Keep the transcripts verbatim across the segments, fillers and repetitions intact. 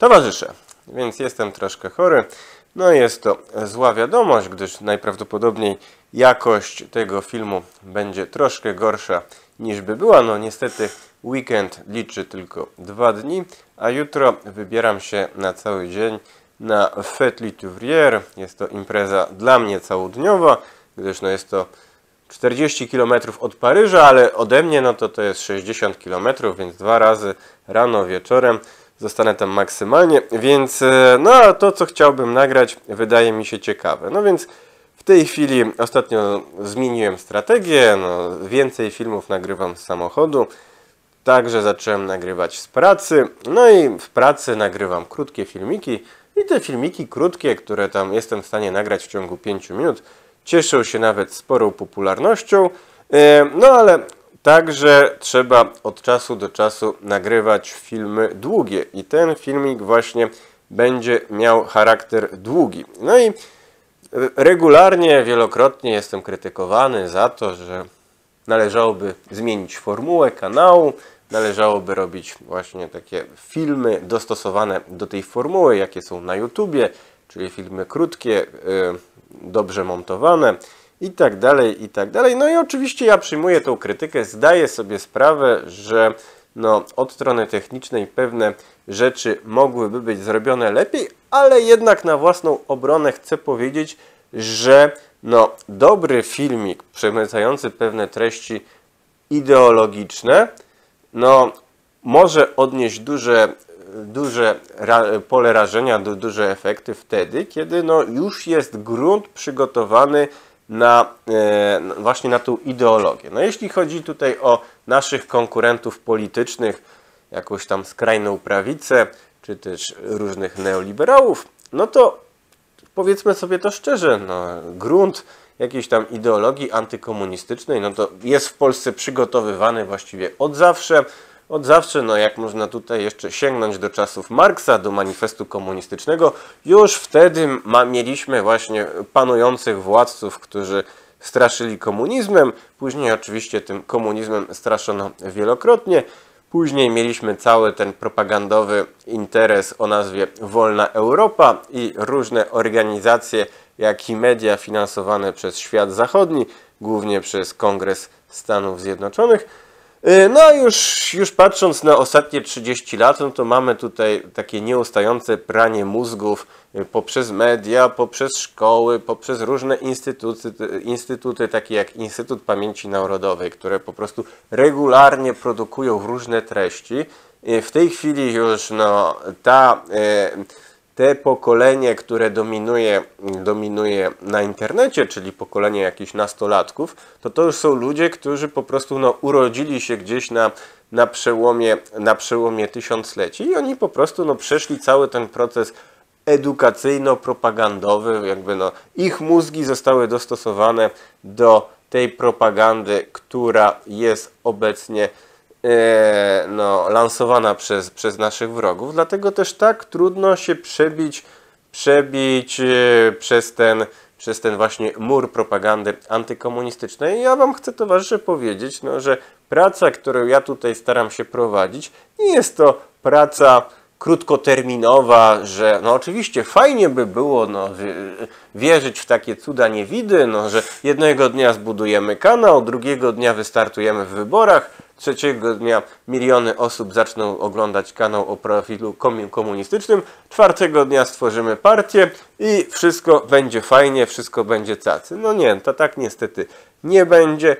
Towarzysze, więc jestem troszkę chory. No jest to zła wiadomość, gdyż najprawdopodobniej jakość tego filmu będzie troszkę gorsza niż by była. No niestety weekend liczy tylko dwa dni, a jutro wybieram się na cały dzień na Fête Litouvrière. Jest to impreza dla mnie całodniowa, gdyż no jest to czterdzieści kilometrów od Paryża, ale ode mnie no to to jest sześćdziesiąt kilometrów, więc dwa razy rano, wieczorem zostanę tam maksymalnie, więc no a to, co chciałbym nagrać, wydaje mi się ciekawe. No więc w tej chwili ostatnio zmieniłem strategię, no, więcej filmów nagrywam z samochodu, także zacząłem nagrywać z pracy, no i w pracy nagrywam krótkie filmiki i te filmiki krótkie, które tam jestem w stanie nagrać w ciągu pięciu minut, cieszą się nawet sporą popularnością, no ale także trzeba od czasu do czasu nagrywać filmy długie i ten filmik właśnie będzie miał charakter długi. No i regularnie, wielokrotnie jestem krytykowany za to, że należałoby zmienić formułę kanału, należałoby robić właśnie takie filmy dostosowane do tej formuły, jakie są na YouTubie, czyli filmy krótkie, dobrze montowane i tak dalej, i tak dalej. No i oczywiście ja przyjmuję tą krytykę, zdaję sobie sprawę, że no, od strony technicznej pewne rzeczy mogłyby być zrobione lepiej, ale jednak na własną obronę chcę powiedzieć, że no, dobry filmik przemycający pewne treści ideologiczne no, może odnieść duże, duże pole rażenia, duże efekty wtedy, kiedy no, już jest grunt przygotowany na e, właśnie na tą ideologię. No jeśli chodzi tutaj o naszych konkurentów politycznych, jakąś tam skrajną prawicę, czy też różnych neoliberałów, no to powiedzmy sobie to szczerze, no, grunt jakiejś tam ideologii antykomunistycznej, no to jest w Polsce przygotowywany właściwie od zawsze. Od zawsze, no jak można tutaj jeszcze sięgnąć do czasów Marksa, do manifestu komunistycznego, już wtedy ma, mieliśmy właśnie panujących władców, którzy straszyli komunizmem. Później oczywiście tym komunizmem straszono wielokrotnie. Później mieliśmy cały ten propagandowy interes o nazwie Wolna Europa i różne organizacje, jak i media finansowane przez świat zachodni, głównie przez Kongres Stanów Zjednoczonych. No a już, już patrząc na ostatnie trzydzieści lat, no to mamy tutaj takie nieustające pranie mózgów poprzez media, poprzez szkoły, poprzez różne instytuty, instytuty takie jak Instytut Pamięci Narodowej, które po prostu regularnie produkują różne treści. W tej chwili już no, ta... Te pokolenie, które dominuje, dominuje na internecie, czyli pokolenie jakichś nastolatków, to to już są ludzie, którzy po prostu no, urodzili się gdzieś na, na, przełomie, na przełomie tysiącleci i oni po prostu no, przeszli cały ten proces edukacyjno-propagandowy, jakby no, ich mózgi zostały dostosowane do tej propagandy, która jest obecnie no, lansowana przez, przez naszych wrogów, dlatego też tak trudno się przebić, przebić przez ten, przez ten właśnie mur propagandy antykomunistycznej. Ja wam chcę, towarzysze, powiedzieć, no, że praca, którą ja tutaj staram się prowadzić, nie jest to praca krótkoterminowa, że no oczywiście fajnie by było no, wierzyć w takie cuda niewidy, no, że jednego dnia zbudujemy kanał, drugiego dnia wystartujemy w wyborach, trzeciego dnia miliony osób zaczną oglądać kanał o profilu komunistycznym, czwartego dnia stworzymy partię i wszystko będzie fajnie, wszystko będzie cacy. No nie, to tak niestety nie będzie.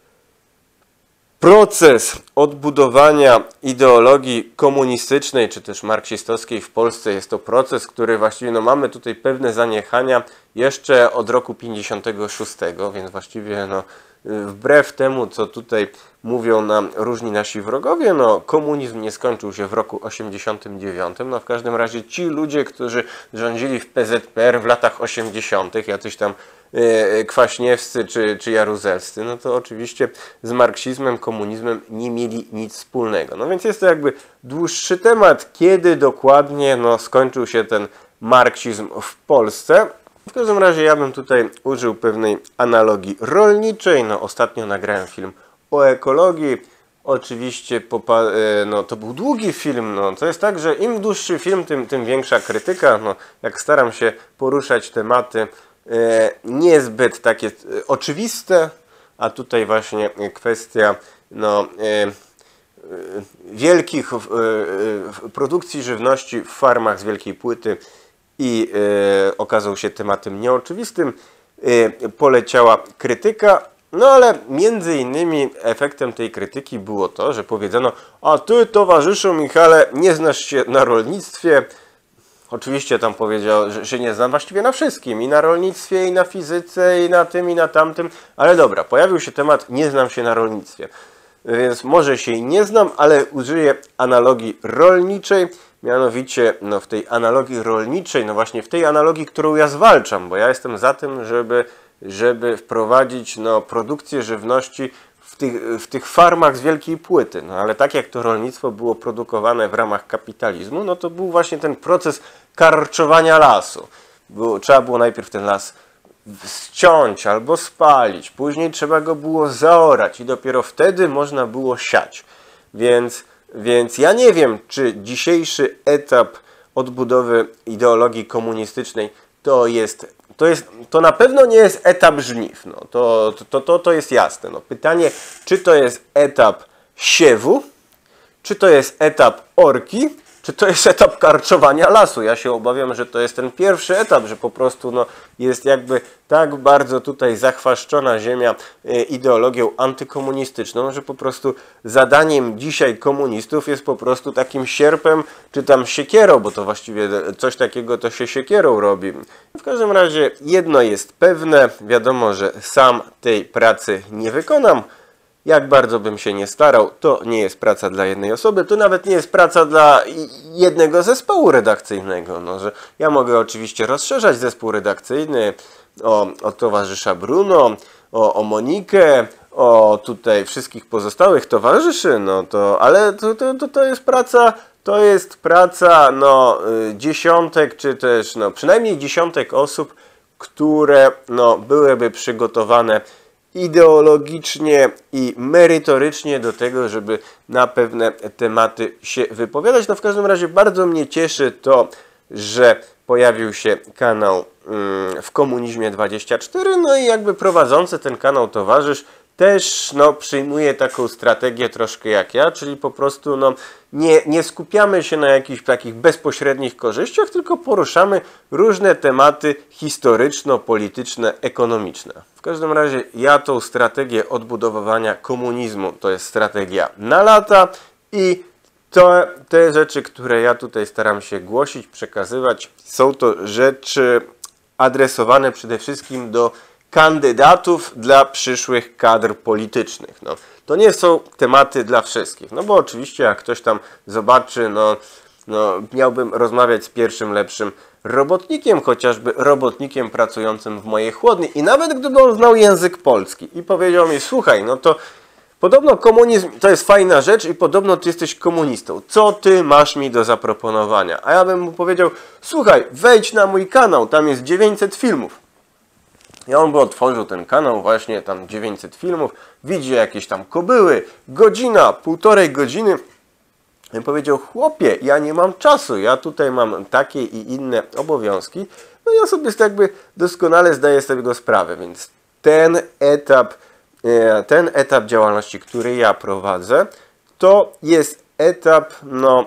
Proces odbudowania ideologii komunistycznej czy też marksistowskiej w Polsce jest to proces, który właściwie no, mamy tutaj pewne zaniechania jeszcze od roku pięćdziesiątego szóstego, więc właściwie no, wbrew temu, co tutaj mówią nam różni nasi wrogowie, no komunizm nie skończył się w roku osiemdziesiątym dziewiątym. No w każdym razie ci ludzie, którzy rządzili w P Z P R w latach osiemdziesiątych, jacyś tam e, Kwaśniewscy czy, czy Jaruzelscy, no to oczywiście z marksizmem, komunizmem nie mieli nic wspólnego. No więc jest to jakby dłuższy temat, kiedy dokładnie no, skończył się ten marksizm w Polsce. W każdym razie ja bym tutaj użył pewnej analogii rolniczej. No, ostatnio nagrałem film o ekologii, oczywiście popa- no, to był długi film. No. To jest tak, że im dłuższy film, tym, tym większa krytyka. No, jak staram się poruszać tematy e, niezbyt takie e, oczywiste, a tutaj właśnie kwestia no, e, wielkich e, e, produkcji żywności w farmach z wielkiej płyty i e, okazał się tematem nieoczywistym. E, poleciała krytyka, no ale między innymi efektem tej krytyki było to, że powiedziano: a ty, towarzyszu Michale, nie znasz się na rolnictwie. Oczywiście tam powiedział, że się nie znam właściwie na wszystkim, i na rolnictwie, i na fizyce, i na tym, i na tamtym, ale dobra, pojawił się temat nie znam się na rolnictwie. Więc może się i nie znam, ale użyję analogii rolniczej, mianowicie no, w tej analogii rolniczej, no właśnie w tej analogii, którą ja zwalczam, bo ja jestem za tym, żeby, żeby wprowadzić no, produkcję żywności w tych, w tych farmach z wielkiej płyty. No ale tak jak to rolnictwo było produkowane w ramach kapitalizmu, no to był właśnie ten proces karczowania lasu. Było, trzeba było najpierw ten las ściąć albo spalić, później trzeba go było zaorać i dopiero wtedy można było siać. Więc, więc ja nie wiem, czy dzisiejszy etap odbudowy ideologii komunistycznej to jest, to jest, to na pewno nie jest etap żniw. No, to, to, to, to jest jasne. No, pytanie, czy to jest etap siewu, czy to jest etap orki, czy to jest etap karczowania lasu. Ja się obawiam, że to jest ten pierwszy etap, że po prostu no, jest jakby tak bardzo tutaj zachwaszczona ziemia ideologią antykomunistyczną, że po prostu zadaniem dzisiaj komunistów jest po prostu takim sierpem, czy tam siekierą, bo to właściwie coś takiego to się siekierą robi. W każdym razie jedno jest pewne, wiadomo, że sam tej pracy nie wykonam. Jak bardzo bym się nie starał, to nie jest praca dla jednej osoby, to nawet nie jest praca dla jednego zespołu redakcyjnego. No, że ja mogę oczywiście rozszerzać zespół redakcyjny o, o towarzysza Bruno, o, o Monikę, o tutaj wszystkich pozostałych towarzyszy, no to, ale to, to, to, to jest praca, to jest praca no, dziesiątek, czy też no, przynajmniej dziesiątek osób, które no, byłyby przygotowane ideologicznie i merytorycznie do tego, żeby na pewne tematy się wypowiadać. No w każdym razie bardzo mnie cieszy to, że pojawił się kanał mm, w Komunizmie dwadzieścia cztery, no i jakby prowadzący ten kanał towarzysz też no, przyjmuje taką strategię troszkę jak ja, czyli po prostu no, nie, nie skupiamy się na jakichś takich bezpośrednich korzyściach, tylko poruszamy różne tematy historyczno-polityczne, ekonomiczne. W każdym razie ja tą strategię odbudowywania komunizmu, to jest strategia na lata i to, te rzeczy, które ja tutaj staram się głosić, przekazywać, są to rzeczy adresowane przede wszystkim do kandydatów dla przyszłych kadr politycznych. No, to nie są tematy dla wszystkich, no bo oczywiście jak ktoś tam zobaczy, no, no miałbym rozmawiać z pierwszym lepszym robotnikiem, chociażby robotnikiem pracującym w mojej chłodni i nawet gdyby on znał język polski i powiedział mi: słuchaj, no to podobno komunizm to jest fajna rzecz i podobno ty jesteś komunistą. Co ty masz mi do zaproponowania? A ja bym mu powiedział: słuchaj, wejdź na mój kanał, tam jest dziewięćset filmów. I on by otworzył ten kanał, właśnie tam dziewięćset filmów, widzi jakieś tam kobyły, godzina, półtorej godziny. I powiedział: chłopie, ja nie mam czasu, ja tutaj mam takie i inne obowiązki. No ja sobie jakby doskonale zdaję z tego sprawę, więc ten etap, ten etap działalności, który ja prowadzę, to jest etap, no,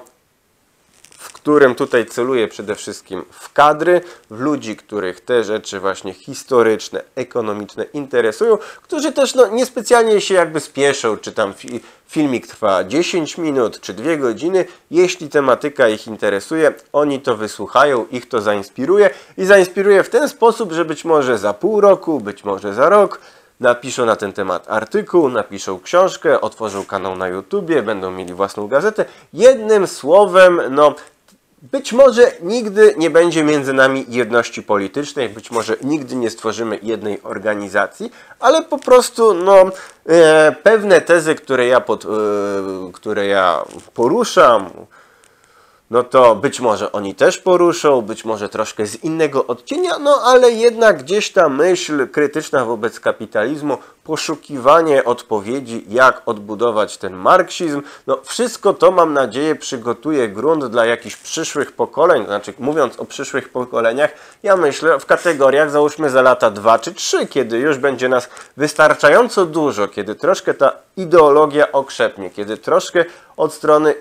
w którym tutaj celuję przede wszystkim w kadry, w ludzi, których te rzeczy właśnie historyczne, ekonomiczne interesują, którzy też no, niespecjalnie się jakby spieszą, czy tam fi filmik trwa dziesięć minut, czy dwie godziny. Jeśli tematyka ich interesuje, oni to wysłuchają, ich to zainspiruje i zainspiruje w ten sposób, że być może za pół roku, być może za rok napiszą na ten temat artykuł, napiszą książkę, otworzą kanał na YouTubie, będą mieli własną gazetę. Jednym słowem, no, być może nigdy nie będzie między nami jedności politycznej, być może nigdy nie stworzymy jednej organizacji, ale po prostu no, e, pewne tezy, które ja, pod, e, które ja poruszam, no to być może oni też poruszą, być może troszkę z innego odcienia, no ale jednak gdzieś ta myśl krytyczna wobec kapitalizmu, poszukiwanie odpowiedzi, jak odbudować ten marksizm, no wszystko to, mam nadzieję, przygotuje grunt dla jakichś przyszłych pokoleń. Znaczy, mówiąc o przyszłych pokoleniach, ja myślę w kategoriach, załóżmy, za lata dwa czy trzy, kiedy już będzie nas wystarczająco dużo, kiedy troszkę ta ideologia okrzepnie, kiedy troszkę od strony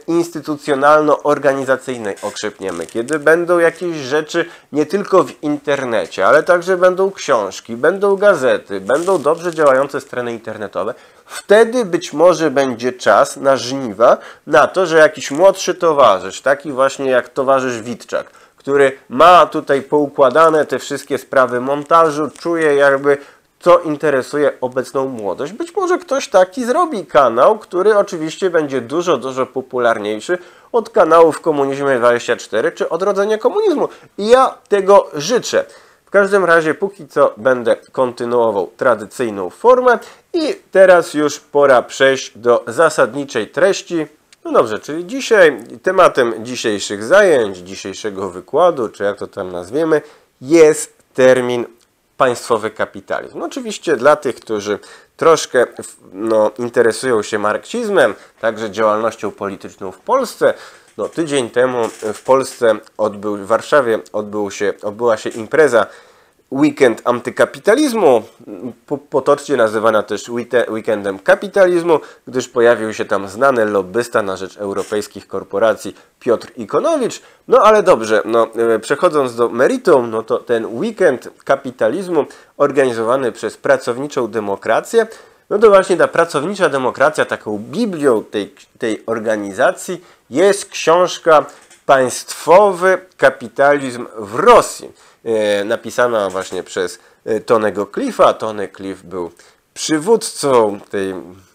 instytucjonalno-organizacyjnej okrzepniemy, kiedy będą jakieś rzeczy nie tylko w internecie, ale także będą książki, będą gazety, będą dobrze działające strony internetowe, wtedy być może będzie czas na żniwa, na to, że jakiś młodszy towarzysz, taki właśnie jak towarzysz Witczak, który ma tutaj poukładane te wszystkie sprawy montażu, czuje jakby co interesuje obecną młodość. Być może ktoś taki zrobi kanał, który oczywiście będzie dużo, dużo popularniejszy od kanałów Komunizmie dwadzieścia cztery czy Odrodzenie Komunizmu. I ja tego życzę. W każdym razie póki co będę kontynuował tradycyjną formę i teraz już pora przejść do zasadniczej treści. No dobrze, czyli dzisiaj tematem dzisiejszych zajęć, dzisiejszego wykładu, czy jak to tam nazwiemy, jest termin państwowy kapitalizm. No oczywiście dla tych, którzy troszkę no, interesują się marksizmem, także działalnością polityczną w Polsce, no tydzień temu w Polsce odbył, w Warszawie odbył się, odbyła się impreza Weekend Antykapitalizmu, potocznie nazywana też Weekendem Kapitalizmu, gdyż pojawił się tam znany lobbysta na rzecz europejskich korporacji Piotr Ikonowicz. No ale dobrze, no, przechodząc do meritum, no to ten Weekend Kapitalizmu organizowany przez Pracowniczą Demokrację, no to właśnie ta Pracownicza Demokracja, taką biblią tej, tej organizacji jest książka Państwowy kapitalizm w Rosji, napisana właśnie przez Tonego Cliffa. Tony Cliff był przywódcą tej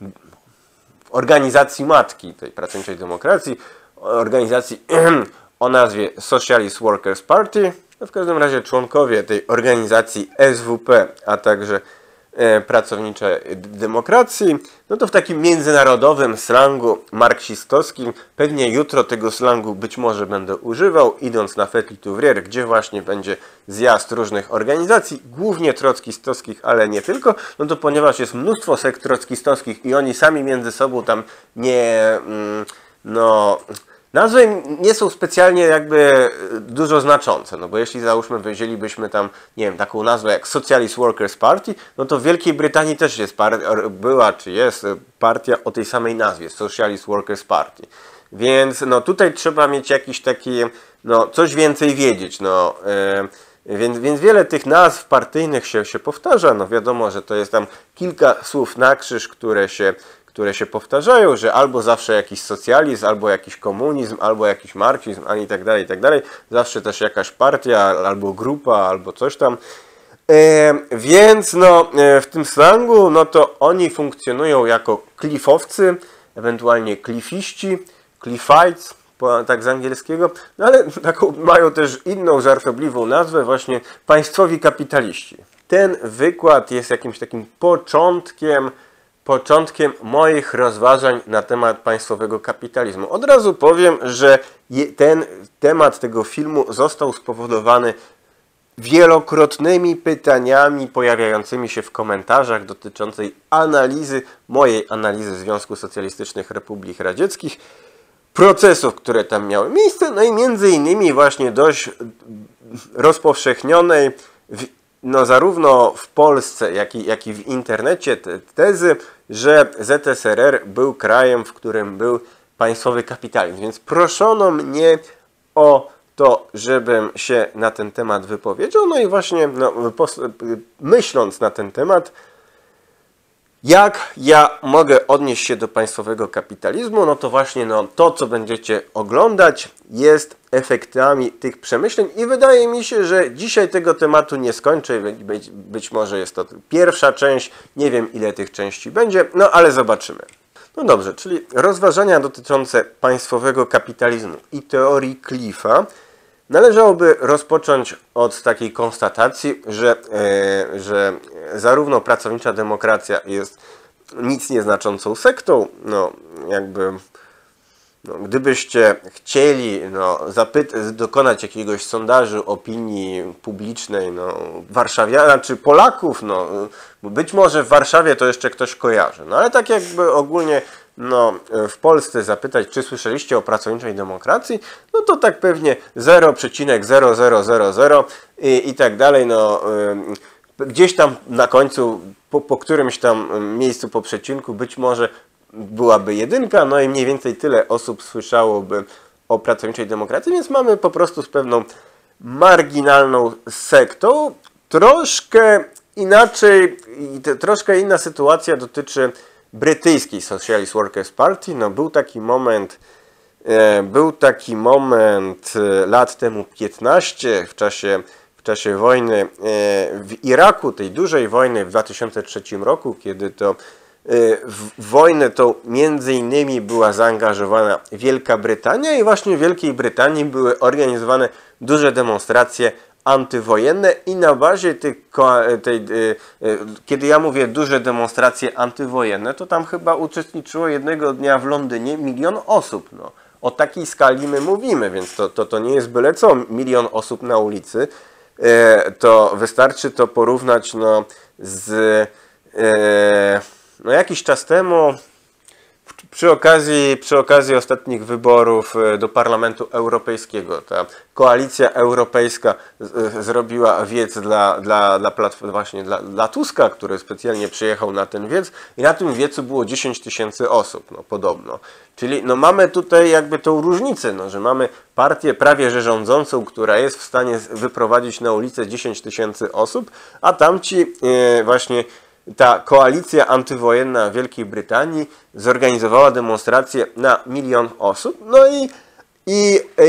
organizacji matki, tej Pracowniczej Demokracji, organizacji o nazwie Socialist Workers Party. No w każdym razie członkowie tej organizacji S W P, a także Pracowniczej Demokracji, no to w takim międzynarodowym slangu marksistowskim, pewnie jutro tego slangu być może będę używał, idąc na Petit Ouvrier, gdzie właśnie będzie zjazd różnych organizacji, głównie trockistowskich, ale nie tylko, no to ponieważ jest mnóstwo sekt trockistowskich i oni sami między sobą tam nie, no... nazwy nie są specjalnie jakby dużo znaczące, no bo jeśli załóżmy wzięlibyśmy tam, nie wiem, taką nazwę jak Socialist Workers Party, no to w Wielkiej Brytanii też jest była czy jest partia o tej samej nazwie, Socialist Workers Party. Więc no tutaj trzeba mieć jakiś taki, no coś więcej wiedzieć, no yy, więc, więc wiele tych nazw partyjnych się, się powtarza, no wiadomo, że to jest tam kilka słów na krzyż, które się które się powtarzają, że albo zawsze jakiś socjalizm, albo jakiś komunizm, albo jakiś marksizm, a i tak dalej, i tak dalej. Zawsze też jakaś partia, albo grupa, albo coś tam. E, więc no, e, w tym slangu, no to oni funkcjonują jako cliffowcy, ewentualnie cliffiści, cliffites, tak z angielskiego, no ale taką mają też inną żartobliwą nazwę, właśnie państwowi kapitaliści. Ten wykład jest jakimś takim początkiem początkiem moich rozważań na temat państwowego kapitalizmu. Od razu powiem, że ten temat tego filmu został spowodowany wielokrotnymi pytaniami pojawiającymi się w komentarzach dotyczącej analizy, mojej analizy Związku Socjalistycznych Republik Radzieckich, procesów, które tam miały miejsce, no i między innymi właśnie dość rozpowszechnionej w no zarówno w Polsce, jak i, jak i w internecie te tezy, że Z S R R był krajem, w którym był państwowy kapitalizm. Więc proszono mnie o to, żebym się na ten temat wypowiedział. No i właśnie no, myśląc na ten temat, jak ja mogę odnieść się do państwowego kapitalizmu, no to właśnie no, to, co będziecie oglądać, jest efektami tych przemyśleń i wydaje mi się, że dzisiaj tego tematu nie skończę, być, być może jest to pierwsza część, nie wiem ile tych części będzie, no ale zobaczymy. No dobrze, czyli rozważania dotyczące państwowego kapitalizmu i teorii Cliffa należałoby rozpocząć od takiej konstatacji, że, e, że zarówno Pracownicza Demokracja jest nic nieznaczącą sektą, no jakby No, gdybyście chcieli no, dokonać jakiegoś sondażu opinii publicznej no, warszawian, czy Polaków, no, być może w Warszawie to jeszcze ktoś kojarzy, no ale tak jakby ogólnie no, w Polsce zapytać, czy słyszeliście o pracowniczej demokracji, no to tak pewnie zero przecinek zero zero zero zero i, i tak dalej, no, gdzieś tam na końcu, po, po którymś tam miejscu po przecinku być może byłaby jedynka, no i mniej więcej tyle osób słyszałoby o pracowniczej demokracji, więc mamy po prostu z pewną marginalną sektą. Troszkę inaczej, troszkę inna sytuacja dotyczy brytyjskiej Socialist Workers Party. No był taki moment, był taki moment lat temu piętnaście w czasie, w czasie wojny w Iraku, tej dużej wojny w dwa tysiące trzecim roku, kiedy to w wojnę to między innymi była zaangażowana Wielka Brytania i właśnie w Wielkiej Brytanii były organizowane duże demonstracje antywojenne i na bazie tej, tej, kiedy ja mówię duże demonstracje antywojenne, to tam chyba uczestniczyło jednego dnia w Londynie milion osób. No. O takiej skali my mówimy, więc to, to, to nie jest byle co, milion osób na ulicy. To wystarczy to porównać no, z... No jakiś czas temu, przy okazji, przy okazji ostatnich wyborów do Parlamentu Europejskiego, ta koalicja europejska z, zrobiła wiec dla, dla, dla, właśnie dla, dla Tuska, który specjalnie przyjechał na ten wiec i na tym wiecu było dziesięć tysięcy osób, no podobno. Czyli no mamy tutaj jakby tą różnicę, no, że mamy partię prawie że rządzącą, która jest w stanie wyprowadzić na ulicę dziesięć tysięcy osób, a tamci yy, właśnie ta koalicja antywojenna Wielkiej Brytanii zorganizowała demonstrację na milion osób. No i, i yy,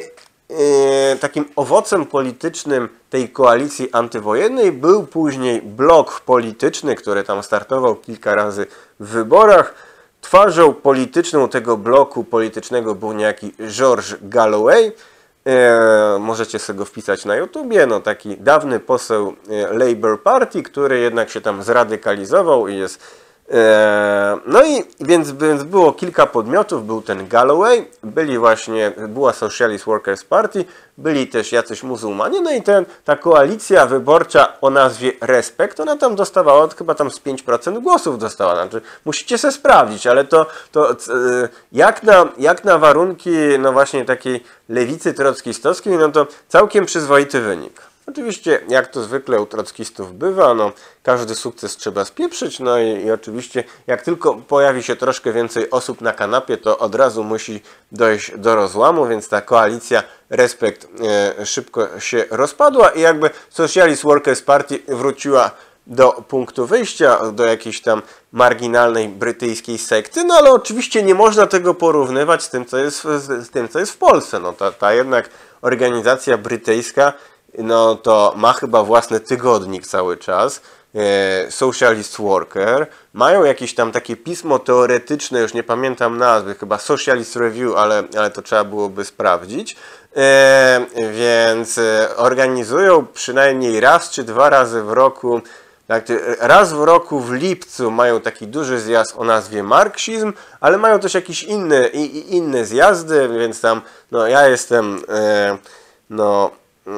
yy, takim owocem politycznym tej koalicji antywojennej był później blok polityczny, który tam startował kilka razy w wyborach. Twarzą polityczną tego bloku politycznego był niejaki George Galloway. E, możecie sobie go wpisać na YouTubie, no taki dawny poseł Labour Party, który jednak się tam zradykalizował i jest... E, no i więc, więc było kilka podmiotów, był ten Galloway, byli właśnie, była Socialist Workers Party, byli też jacyś muzułmanie, no i ten, ta koalicja wyborcza o nazwie Respekt, ona tam dostawała, chyba tam z pięć procent głosów dostała, znaczy musicie sobie sprawdzić, ale to, to jak, na, jak na warunki no właśnie takiej lewicy trockistowskiej, no to całkiem przyzwoity wynik. Oczywiście, jak to zwykle u trockistów bywa, no, każdy sukces trzeba spieprzyć, no i, i oczywiście jak tylko pojawi się troszkę więcej osób na kanapie, to od razu musi dojść do rozłamu, więc ta koalicja Respekt e, szybko się rozpadła i jakby Socialist Workers Party wróciła do punktu wyjścia, do jakiejś tam marginalnej brytyjskiej sekty, no ale oczywiście nie można tego porównywać z tym, co jest, z tym, co jest w Polsce. No, ta, ta jednak organizacja brytyjska no to ma chyba własny tygodnik cały czas, e, Socialist Worker, mają jakieś tam takie pismo teoretyczne, już nie pamiętam nazwy, chyba Socialist Review, ale, ale to trzeba byłoby sprawdzić, e, więc e, organizują przynajmniej raz czy dwa razy w roku, tak, raz w roku w lipcu mają taki duży zjazd o nazwie marksizm, ale mają też jakieś inne, i, inne zjazdy, więc tam, no ja jestem, e, no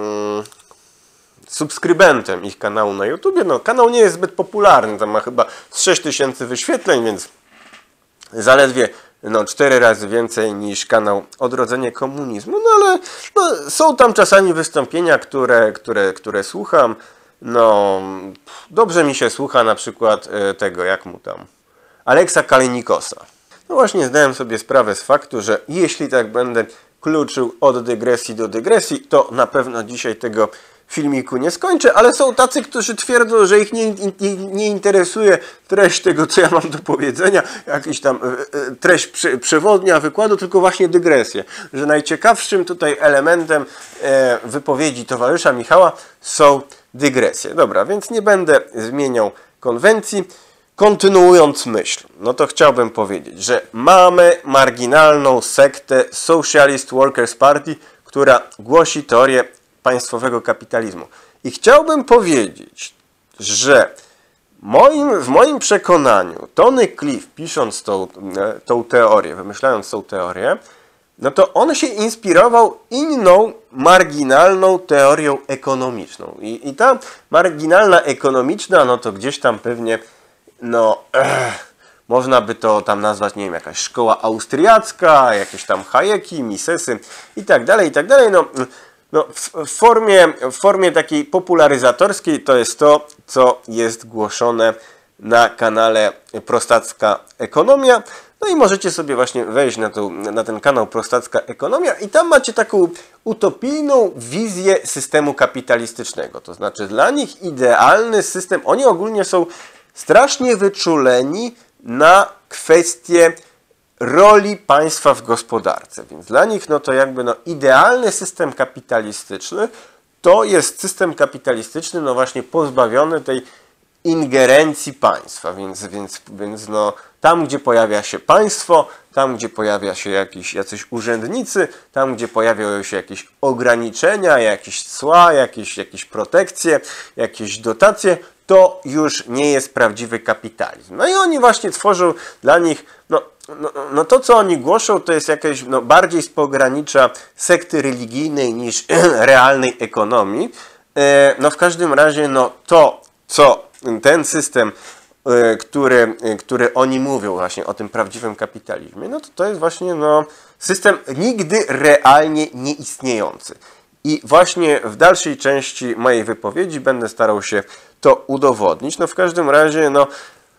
subskrybentem ich kanału na YouTubie. No, kanał nie jest zbyt popularny, tam ma chyba sześć tysięcy wyświetleń, więc zaledwie no, cztery razy więcej niż kanał Odrodzenie Komunizmu. No ale no, są tam czasami wystąpienia, które, które, które słucham. No, dobrze mi się słucha na przykład tego, jak mu tam, Aleksa Kalinikosa. No właśnie zdałem sobie sprawę z faktu, że jeśli tak będę kluczył od dygresji do dygresji, to na pewno dzisiaj tego filmiku nie skończę, ale są tacy, którzy twierdzą, że ich nie, nie, nie interesuje treść tego, co ja mam do powiedzenia, jakiś tam treść przy, przewodnia wykładu, tylko właśnie dygresję. Że najciekawszym tutaj elementem e, wypowiedzi towarzysza Michała są dygresje. Dobra, więc nie będę zmieniał konwencji. Kontynuując myśl, no to chciałbym powiedzieć, że mamy marginalną sektę Socialist Workers Party, która głosi teorię państwowego kapitalizmu. I chciałbym powiedzieć, że Moim, w moim przekonaniu Tony Cliff, pisząc tą, tą teorię, wymyślając tą teorię, no to on się inspirował inną, marginalną teorią ekonomiczną. I, i ta marginalna ekonomiczna, no to gdzieś tam pewnie, no, ech, można by to tam nazwać, nie wiem, jakaś szkoła austriacka, jakieś tam Hayeki, Misesy i tak dalej, i tak dalej. No, no w, w, formie, w formie takiej popularyzatorskiej to jest to, co jest głoszone na kanale Prostacka Ekonomia. No i możecie sobie właśnie wejść na, tą, na ten kanał Prostacka Ekonomia i tam macie taką utopijną wizję systemu kapitalistycznego. To znaczy dla nich idealny system, oni ogólnie są strasznie wyczuleni na kwestie roli państwa w gospodarce. Więc dla nich no to jakby no idealny system kapitalistyczny to jest system kapitalistyczny no właśnie pozbawiony tej ingerencji państwa, więc, więc, więc no, tam, gdzie pojawia się państwo, tam, gdzie pojawia się jakiś, jacyś urzędnicy, tam, gdzie pojawiają się jakieś ograniczenia, jakieś cła, jakieś, jakieś protekcje, jakieś dotacje, to już nie jest prawdziwy kapitalizm. No i oni właśnie tworzą dla nich, no, no, no to, co oni głoszą, to jest jakieś no, bardziej z pogranicza sekty religijnej niż realnej ekonomii. E, no w każdym razie, no to, co ten system, który, który oni mówią właśnie o tym prawdziwym kapitalizmie, no to to jest właśnie no, system nigdy realnie nieistniejący. I właśnie w dalszej części mojej wypowiedzi będę starał się to udowodnić. No w każdym razie no,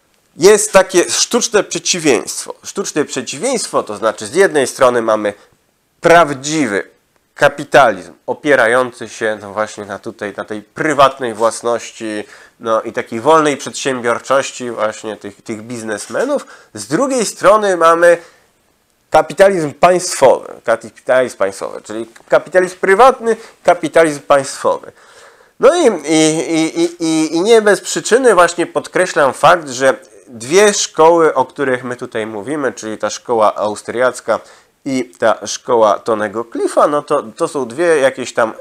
jest takie sztuczne przeciwieństwo. Sztuczne przeciwieństwo to znaczy z jednej strony mamy prawdziwy kapitalizm opierający się no właśnie na tutaj, na tej prywatnej własności no i takiej wolnej przedsiębiorczości właśnie tych, tych biznesmenów. Z drugiej strony mamy kapitalizm państwowy, kapitalizm państwowy, czyli kapitalizm prywatny, kapitalizm państwowy. No i, i, i, i, i nie bez przyczyny właśnie podkreślam fakt, że dwie szkoły, o których my tutaj mówimy, czyli ta szkoła austriacka i ta szkoła Tonego Cliffa, no to, to są dwie jakieś tam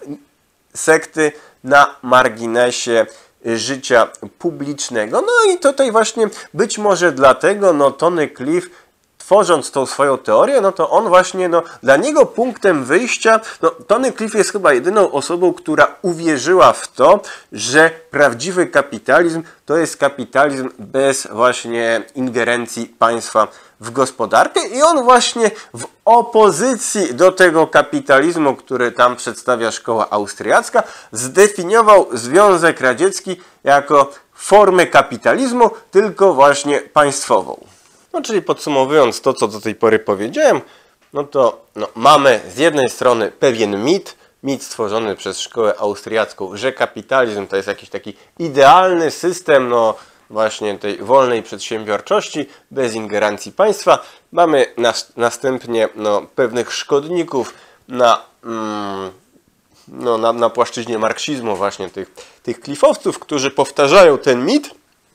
sekty na marginesie życia publicznego. No i tutaj właśnie być może dlatego no Tony Cliff, tworząc tą swoją teorię, no to on właśnie, no dla niego punktem wyjścia, no Tony Cliff jest chyba jedyną osobą, która uwierzyła w to, że prawdziwy kapitalizm to jest kapitalizm bez właśnie ingerencji państwa w gospodarkę i on właśnie w opozycji do tego kapitalizmu, który tam przedstawia szkoła austriacka, zdefiniował Związek Radziecki jako formę kapitalizmu, tylko właśnie państwową. No, czyli podsumowując to, co do tej pory powiedziałem, no to no, mamy z jednej strony pewien mit, mit stworzony przez szkołę austriacką, że kapitalizm to jest jakiś taki idealny system, no właśnie tej wolnej przedsiębiorczości, bez ingerencji państwa. Mamy nas, następnie no, pewnych szkodników na, mm, no, na, na płaszczyźnie marksizmu właśnie tych, tych cliffowców, którzy powtarzają ten mit,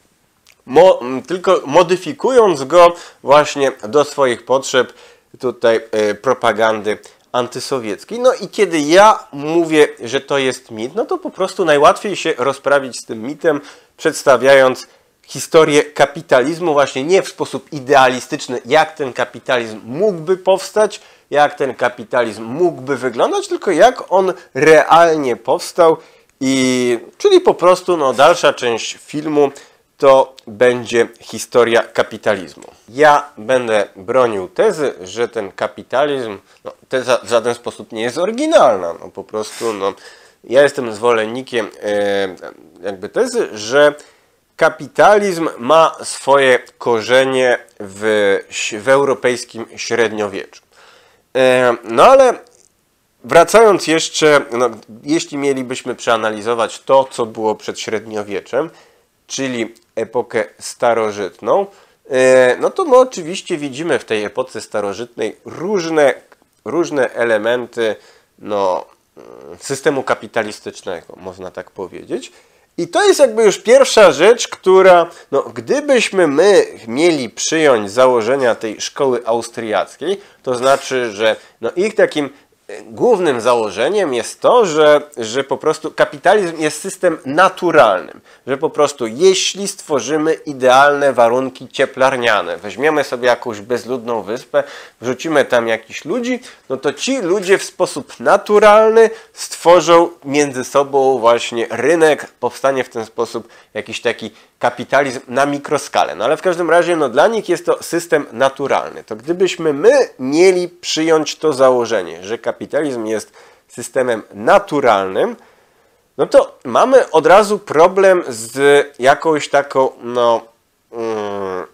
Mo, tylko modyfikując go właśnie do swoich potrzeb tutaj y, propagandy antysowieckiej. No i kiedy ja mówię, że to jest mit, no to po prostu najłatwiej się rozprawić z tym mitem, przedstawiając historię kapitalizmu właśnie nie w sposób idealistyczny, jak ten kapitalizm mógłby powstać, jak ten kapitalizm mógłby wyglądać, tylko jak on realnie powstał, i czyli po prostu no, dalsza część filmu to będzie historia kapitalizmu. Ja będę bronił tezy, że ten kapitalizm, no, teza w żaden sposób nie jest oryginalna. No, po prostu no, ja jestem zwolennikiem e, jakby tezy, że kapitalizm ma swoje korzenie w, w europejskim średniowieczu. E, no ale wracając jeszcze, no, jeśli mielibyśmy przeanalizować to, co było przed średniowieczem, czyli epokę starożytną, no to my oczywiście widzimy w tej epoce starożytnej różne, różne elementy no, systemu kapitalistycznego, można tak powiedzieć. I to jest jakby już pierwsza rzecz, która, no, gdybyśmy my mieli przyjąć założenia tej szkoły austriackiej, to znaczy, że no, ich takim głównym założeniem jest to, że, że po prostu kapitalizm jest system naturalnym, że po prostu jeśli stworzymy idealne warunki cieplarniane, weźmiemy sobie jakąś bezludną wyspę, wrzucimy tam jakichś ludzi, no to ci ludzie w sposób naturalny stworzą między sobą właśnie rynek, powstanie w ten sposób jakiś taki kapitalizm na mikroskalę. No ale w każdym razie no, dla nich jest to system naturalny. To gdybyśmy my mieli przyjąć to założenie, że kapitalizm jest systemem naturalnym, no to mamy od razu problem z jakąś taką no, um,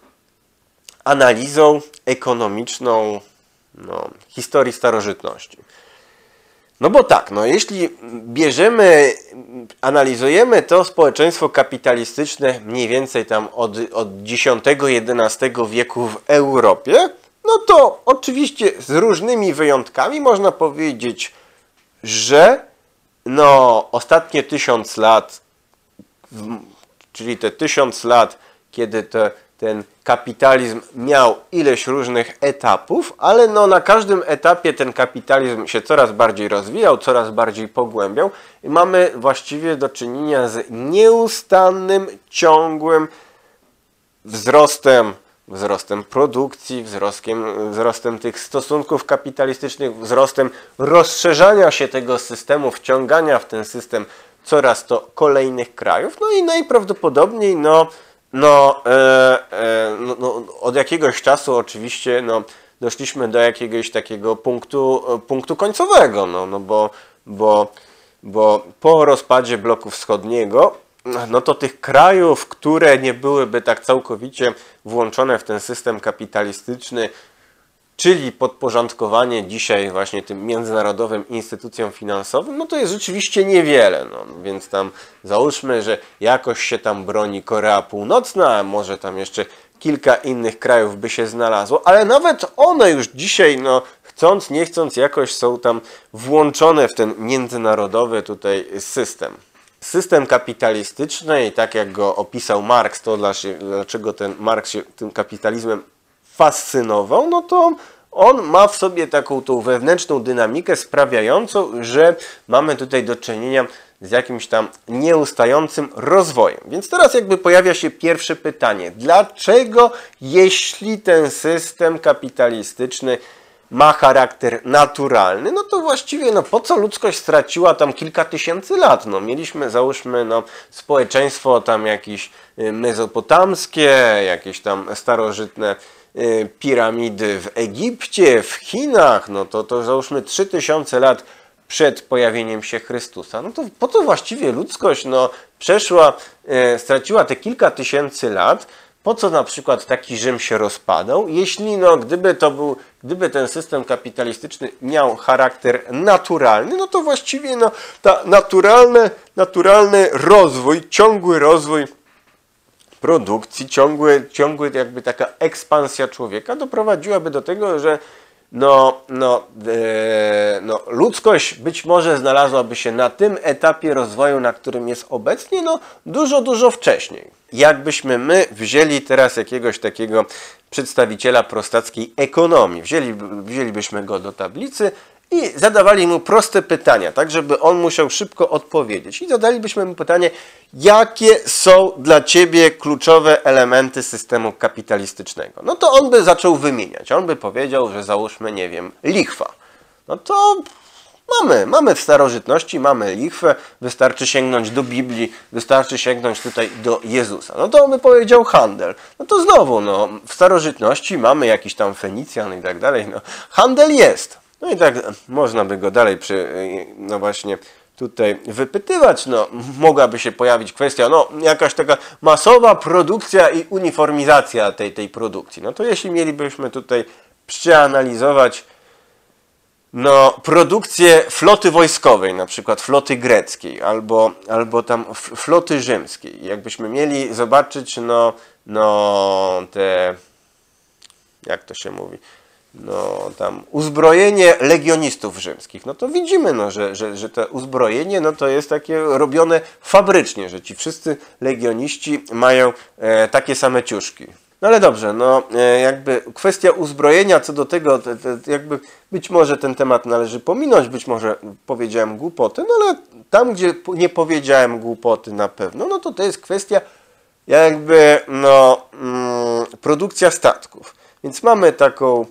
analizą ekonomiczną no, historii starożytności. No bo tak, no jeśli bierzemy, analizujemy to społeczeństwo kapitalistyczne mniej więcej tam od, od dziesiątego jedenastego wieku w Europie, no to oczywiście z różnymi wyjątkami można powiedzieć, że no ostatnie tysiąc lat, czyli te tysiąc lat, kiedy te ten kapitalizm miał ileś różnych etapów, ale no na każdym etapie ten kapitalizm się coraz bardziej rozwijał, coraz bardziej pogłębiał i mamy właściwie do czynienia z nieustannym, ciągłym wzrostem, wzrostem produkcji, wzrostem, wzrostem tych stosunków kapitalistycznych, wzrostem rozszerzania się tego systemu, wciągania w ten system coraz to kolejnych krajów, no i najprawdopodobniej no No, e, e, no, no, od jakiegoś czasu oczywiście no, doszliśmy do jakiegoś takiego punktu, punktu końcowego, no, no bo, bo, bo po rozpadzie bloku wschodniego, no to tych krajów, które nie byłyby tak całkowicie włączone w ten system kapitalistyczny, czyli podporządkowanie dzisiaj właśnie tym międzynarodowym instytucjom finansowym, no to jest rzeczywiście niewiele. No, więc tam załóżmy, że jakoś się tam broni Korea Północna, a może tam jeszcze kilka innych krajów by się znalazło, ale nawet one już dzisiaj, no chcąc, nie chcąc, jakoś są tam włączone w ten międzynarodowy tutaj system. System kapitalistyczny i tak jak go opisał Marx, to dlaczego ten Marx się tym kapitalizmem fascynował, no to on ma w sobie taką tą wewnętrzną dynamikę sprawiającą, że mamy tutaj do czynienia z jakimś tam nieustającym rozwojem. Więc teraz jakby pojawia się pierwsze pytanie. Dlaczego, jeśli ten system kapitalistyczny ma charakter naturalny, no to właściwie no po co ludzkość straciła tam kilka tysięcy lat? No mieliśmy, załóżmy, no społeczeństwo tam jakieś mezopotamskie, jakieś tam starożytne piramidy w Egipcie, w Chinach, no to, to załóżmy trzy tysiące lat przed pojawieniem się Chrystusa. No to po co właściwie ludzkość no, przeszła, e, straciła te kilka tysięcy lat, po co na przykład taki Rzym się rozpadał, jeśli no, gdyby to był, gdyby ten system kapitalistyczny miał charakter naturalny, no to właściwie no, ta naturalny, naturalny rozwój, ciągły rozwój produkcji, ciągły, ciągły jakby taka ekspansja człowieka doprowadziłaby do tego, że no, no, e, no, ludzkość być może znalazłaby się na tym etapie rozwoju, na którym jest obecnie, no dużo, dużo wcześniej. Jakbyśmy my wzięli teraz jakiegoś takiego przedstawiciela prostackiej ekonomii, wzięli, wzięlibyśmy go do tablicy i zadawali mu proste pytania, tak żeby on musiał szybko odpowiedzieć. I zadalibyśmy mu pytanie, jakie są dla ciebie kluczowe elementy systemu kapitalistycznego. No to on by zaczął wymieniać. On by powiedział, że załóżmy, nie wiem, lichwa. No to mamy, mamy w starożytności, mamy lichwę, wystarczy sięgnąć do Biblii, wystarczy sięgnąć tutaj do Jezusa. No to on by powiedział handel. No to znowu, no, w starożytności mamy jakiś tam Fenicjan i tak dalej. No, handel jest. No i tak można by go dalej przy, no właśnie tutaj wypytywać. No, mogłaby się pojawić kwestia, no jakaś taka masowa produkcja i uniformizacja tej, tej produkcji. No to jeśli mielibyśmy tutaj przeanalizować no, produkcję floty wojskowej, na przykład floty greckiej albo, albo tam floty rzymskiej. Jakbyśmy mieli zobaczyć no, no te, jak to się mówi, no tam uzbrojenie legionistów rzymskich, no to widzimy, no, że, że, że to uzbrojenie no, to jest takie robione fabrycznie, że ci wszyscy legioniści mają e, takie same ciuszki. No ale dobrze, no jakby kwestia uzbrojenia co do tego, te, te, jakby być może ten temat należy pominąć, być może powiedziałem głupoty, no ale tam, gdzie nie powiedziałem głupoty na pewno, no to to jest kwestia jakby, no, mm, produkcja statków. Więc mamy taką,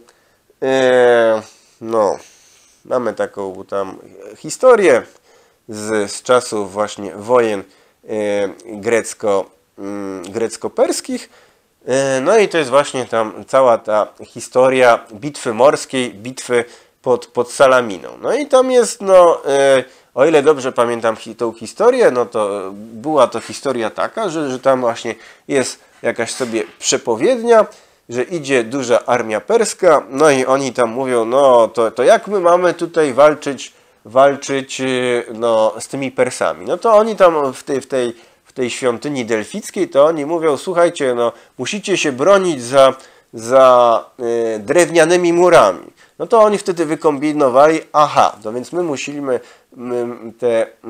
e, no, mamy taką tam historię z, z czasów właśnie wojen e, grecko, mm, grecko-perskich. No i to jest właśnie tam cała ta historia bitwy morskiej, bitwy pod, pod Salaminą. No i tam jest, no, e, o ile dobrze pamiętam hi, tą historię, no to była to historia taka, że, że tam właśnie jest jakaś sobie przepowiednia, że idzie duża armia perska, no i oni tam mówią, no to, to jak my mamy tutaj walczyć, walczyć no, z tymi Persami? No to oni tam w tej, w tej w tej świątyni delfickiej, to oni mówią, słuchajcie, no musicie się bronić za, za y, drewnianymi murami. No to oni wtedy wykombinowali, aha, no więc my musimy my, te y,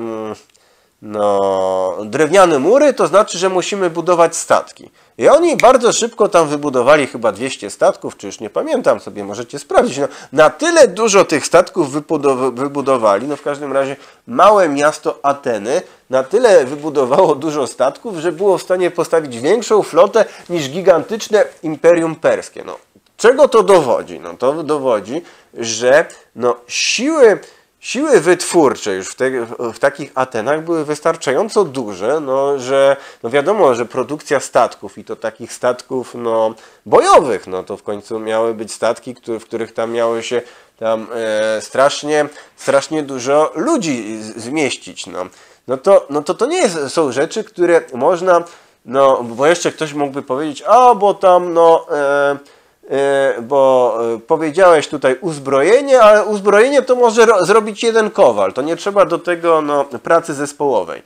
no, drewniane mury, to znaczy, że musimy budować statki. I oni bardzo szybko tam wybudowali chyba dwieście statków, czy już nie pamiętam sobie, możecie sprawdzić. No, na tyle dużo tych statków wybudowali, no w każdym razie małe miasto Ateny na tyle wybudowało dużo statków, że było w stanie postawić większą flotę niż gigantyczne Imperium Perskie. No, czego to dowodzi? No, to dowodzi, że no, siły... Siły wytwórcze już w, te, w takich Atenach były wystarczająco duże, no, że no wiadomo, że produkcja statków i to takich statków no, bojowych, no to w końcu miały być statki, które, w których tam miały się tam e, strasznie, strasznie dużo ludzi zmieścić. No, no, to, no to to nie jest, są rzeczy, które można, no bo jeszcze ktoś mógłby powiedzieć, a bo tam no... E, bo powiedziałeś tutaj uzbrojenie, ale uzbrojenie to może zrobić jeden kowal. To nie trzeba do tego no, pracy zespołowej.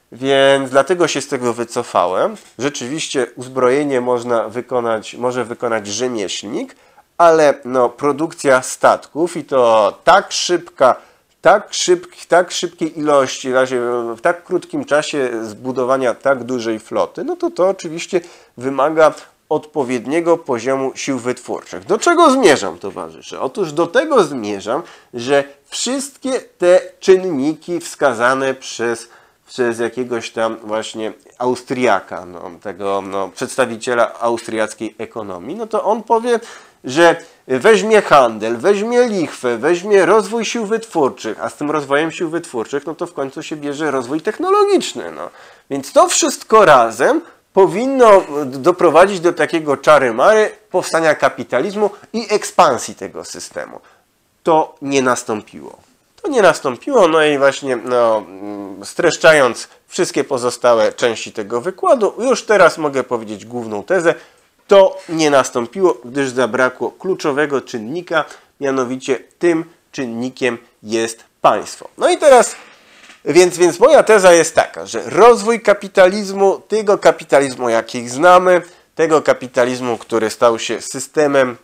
Więc dlatego się z tego wycofałem. Rzeczywiście uzbrojenie można wykonać, może wykonać rzemieślnik, ale no, produkcja statków i to tak szybka, tak, szybk, tak szybkiej ilości, w tak krótkim czasie zbudowania tak dużej floty, no to to oczywiście wymaga odpowiedniego poziomu sił wytwórczych. Do czego zmierzam, towarzysze? Otóż do tego zmierzam, że wszystkie te czynniki wskazane przez, przez jakiegoś tam właśnie Austriaka, no, tego no, przedstawiciela austriackiej ekonomii, no to on powie, że weźmie handel, weźmie lichwę, weźmie rozwój sił wytwórczych, a z tym rozwojem sił wytwórczych, no to w końcu się bierze rozwój technologiczny. No. Więc to wszystko razem powinno doprowadzić do takiego czary-mary powstania kapitalizmu i ekspansji tego systemu. To nie nastąpiło. To nie nastąpiło, no i właśnie no, streszczając wszystkie pozostałe części tego wykładu, już teraz mogę powiedzieć główną tezę. To nie nastąpiło, gdyż zabrakło kluczowego czynnika, mianowicie tym czynnikiem jest państwo. No i teraz... Więc, więc moja teza jest taka, że rozwój kapitalizmu, tego kapitalizmu jakich znamy, tego kapitalizmu, który stał się systemem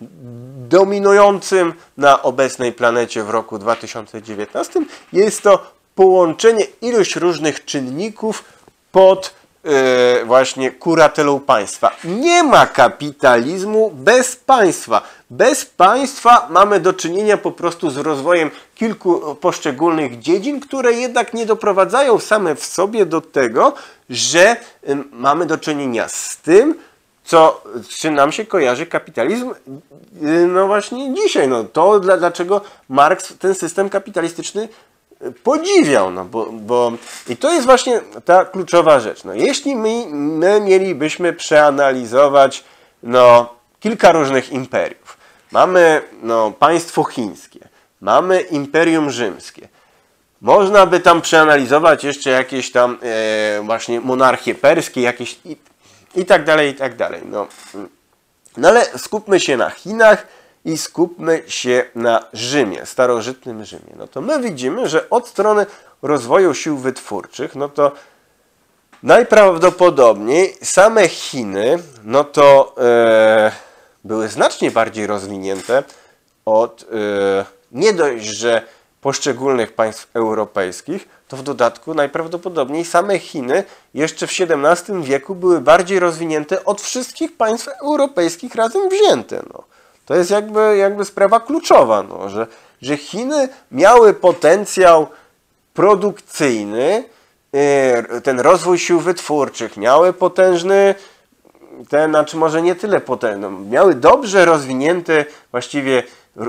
dominującym na obecnej planecie w roku dwa tysiące dziewiętnastym, jest to połączenie iluś różnych czynników pod yy, właśnie kuratelą państwa. Nie ma kapitalizmu bez państwa. Bez państwa mamy do czynienia po prostu z rozwojem kilku poszczególnych dziedzin, które jednak nie doprowadzają same w sobie do tego, że mamy do czynienia z tym, co, z czym nam się kojarzy kapitalizm no właśnie dzisiaj. No to dlaczego Marks ten system kapitalistyczny podziwiał, no bo, bo i to jest właśnie ta kluczowa rzecz. No, jeśli my, my mielibyśmy przeanalizować no, kilka różnych imperiów, mamy no, państwo chińskie, mamy imperium rzymskie, można by tam przeanalizować jeszcze jakieś tam e, właśnie monarchie perskie, jakieś i, i tak dalej, i tak dalej. No, no ale skupmy się na Chinach i skupmy się na Rzymie, starożytnym Rzymie. No to my widzimy, że od strony rozwoju sił wytwórczych, no to najprawdopodobniej same Chiny, no to e, były znacznie bardziej rozwinięte od, e, nie dość, że poszczególnych państw europejskich, to w dodatku najprawdopodobniej same Chiny jeszcze w siedemnastym wieku były bardziej rozwinięte od wszystkich państw europejskich razem wzięte. No. To jest jakby, jakby sprawa kluczowa, no, że, że Chiny miały potencjał produkcyjny, ten rozwój sił wytwórczych, miały potężny, ten, znaczy może nie tyle potężny, miały dobrze rozwinięte właściwie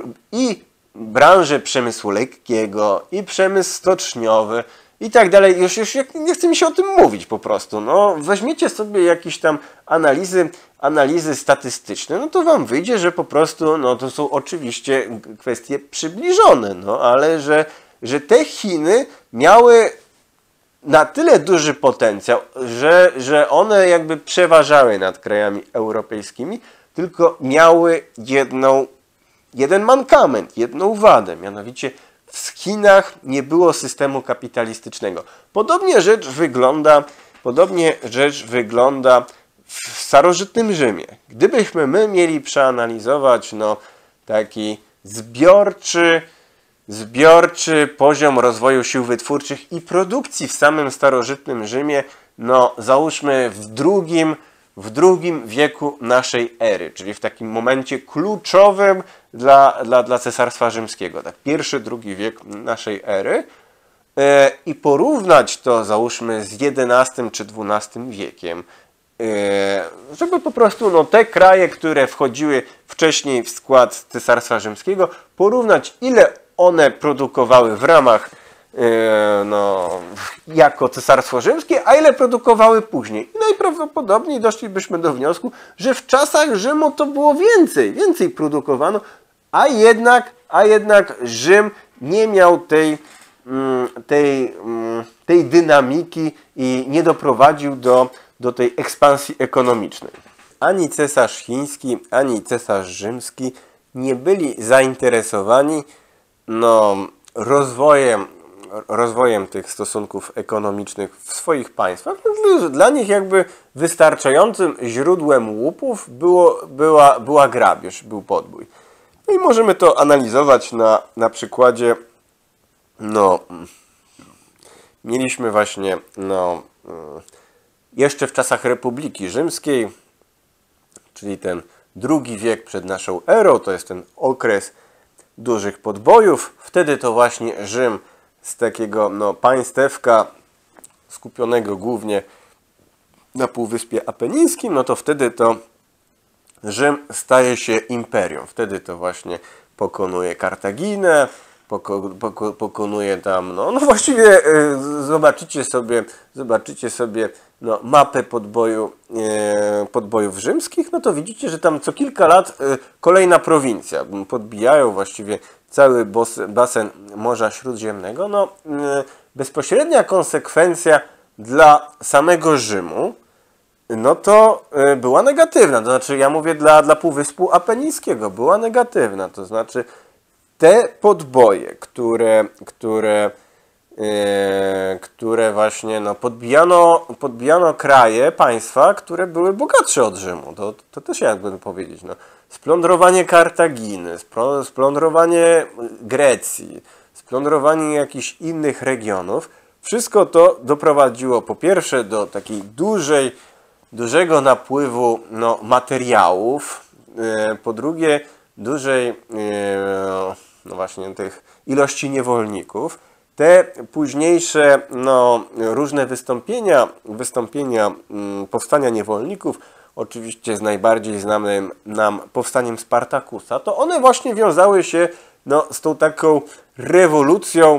i branżę przemysłu lekkiego, i przemysł stoczniowy, i tak dalej. Już, już nie chce mi się o tym mówić po prostu. No, weźmiecie sobie jakieś tam analizy, analizy statystyczne, no to wam wyjdzie, że po prostu no, to są oczywiście kwestie przybliżone, no, ale że, że te Chiny miały na tyle duży potencjał, że, że one jakby przeważały nad krajami europejskimi, tylko miały jedną, jeden mankament, jedną wadę, mianowicie w Chinach nie było systemu kapitalistycznego. Podobnie rzecz wygląda, podobnie rzecz wygląda w starożytnym Rzymie. Gdybyśmy my mieli przeanalizować no, taki zbiorczy, zbiorczy poziom rozwoju sił wytwórczych i produkcji w samym starożytnym Rzymie, no załóżmy w drugim, w drugim wieku naszej ery, czyli w takim momencie kluczowym dla, dla, dla Cesarstwa Rzymskiego, tak, pierwszy, drugi wiek naszej ery, e, i porównać to załóżmy z jedenastym czy dwunastym wiekiem, e, żeby po prostu no, te kraje, które wchodziły wcześniej w skład Cesarstwa Rzymskiego, porównać ile one produkowały w ramach e, no, jako Cesarstwo Rzymskie, a ile produkowały później. I najprawdopodobniej doszlibyśmy do wniosku, że w czasach Rzymu to było więcej, więcej produkowano, a jednak, a jednak Rzym nie miał tej, tej, tej dynamiki i nie doprowadził do, do tej ekspansji ekonomicznej. Ani cesarz chiński, ani cesarz rzymski nie byli zainteresowani no, rozwojem, rozwojem tych stosunków ekonomicznych w swoich państwach. Dla nich jakby wystarczającym źródłem łupów było, była, była grabież, był podbój. No i możemy to analizować na, na przykładzie, no, mieliśmy właśnie, no, jeszcze w czasach Republiki Rzymskiej, czyli ten drugi wiek przed naszą erą, to jest ten okres dużych podbojów. Wtedy to właśnie Rzym z takiego no, państewka skupionego głównie na Półwyspie Apenińskim, no to wtedy to Rzym staje się imperium. Wtedy to właśnie pokonuje Kartaginę, poko, poko, pokonuje tam, no, no właściwie y, zobaczycie sobie, zobaczycie sobie no, mapę podboju, y, podbojów rzymskich, no to widzicie, że tam co kilka lat y, kolejna prowincja. Podbijają właściwie cały bos, basen Morza Śródziemnego. No, y, bezpośrednia konsekwencja dla samego Rzymu, no to y, była negatywna. To znaczy, ja mówię dla, dla Półwyspu Apenińskiego, była negatywna. To znaczy, te podboje, które, które, yy, które właśnie no, podbijano, podbijano kraje, państwa, które były bogatsze od Rzymu. To, to też jakby powiedzieć. No. Splądrowanie Kartaginy, splądrowanie Grecji, splądrowanie jakichś innych regionów. Wszystko to doprowadziło po pierwsze do takiej dużej, dużego napływu no, materiałów, yy, po drugie dużej no właśnie tych ilości niewolników. Te późniejsze no, różne wystąpienia, wystąpienia powstania niewolników, oczywiście z najbardziej znanym nam powstaniem Spartakusa, to one właśnie wiązały się no, z tą taką rewolucją,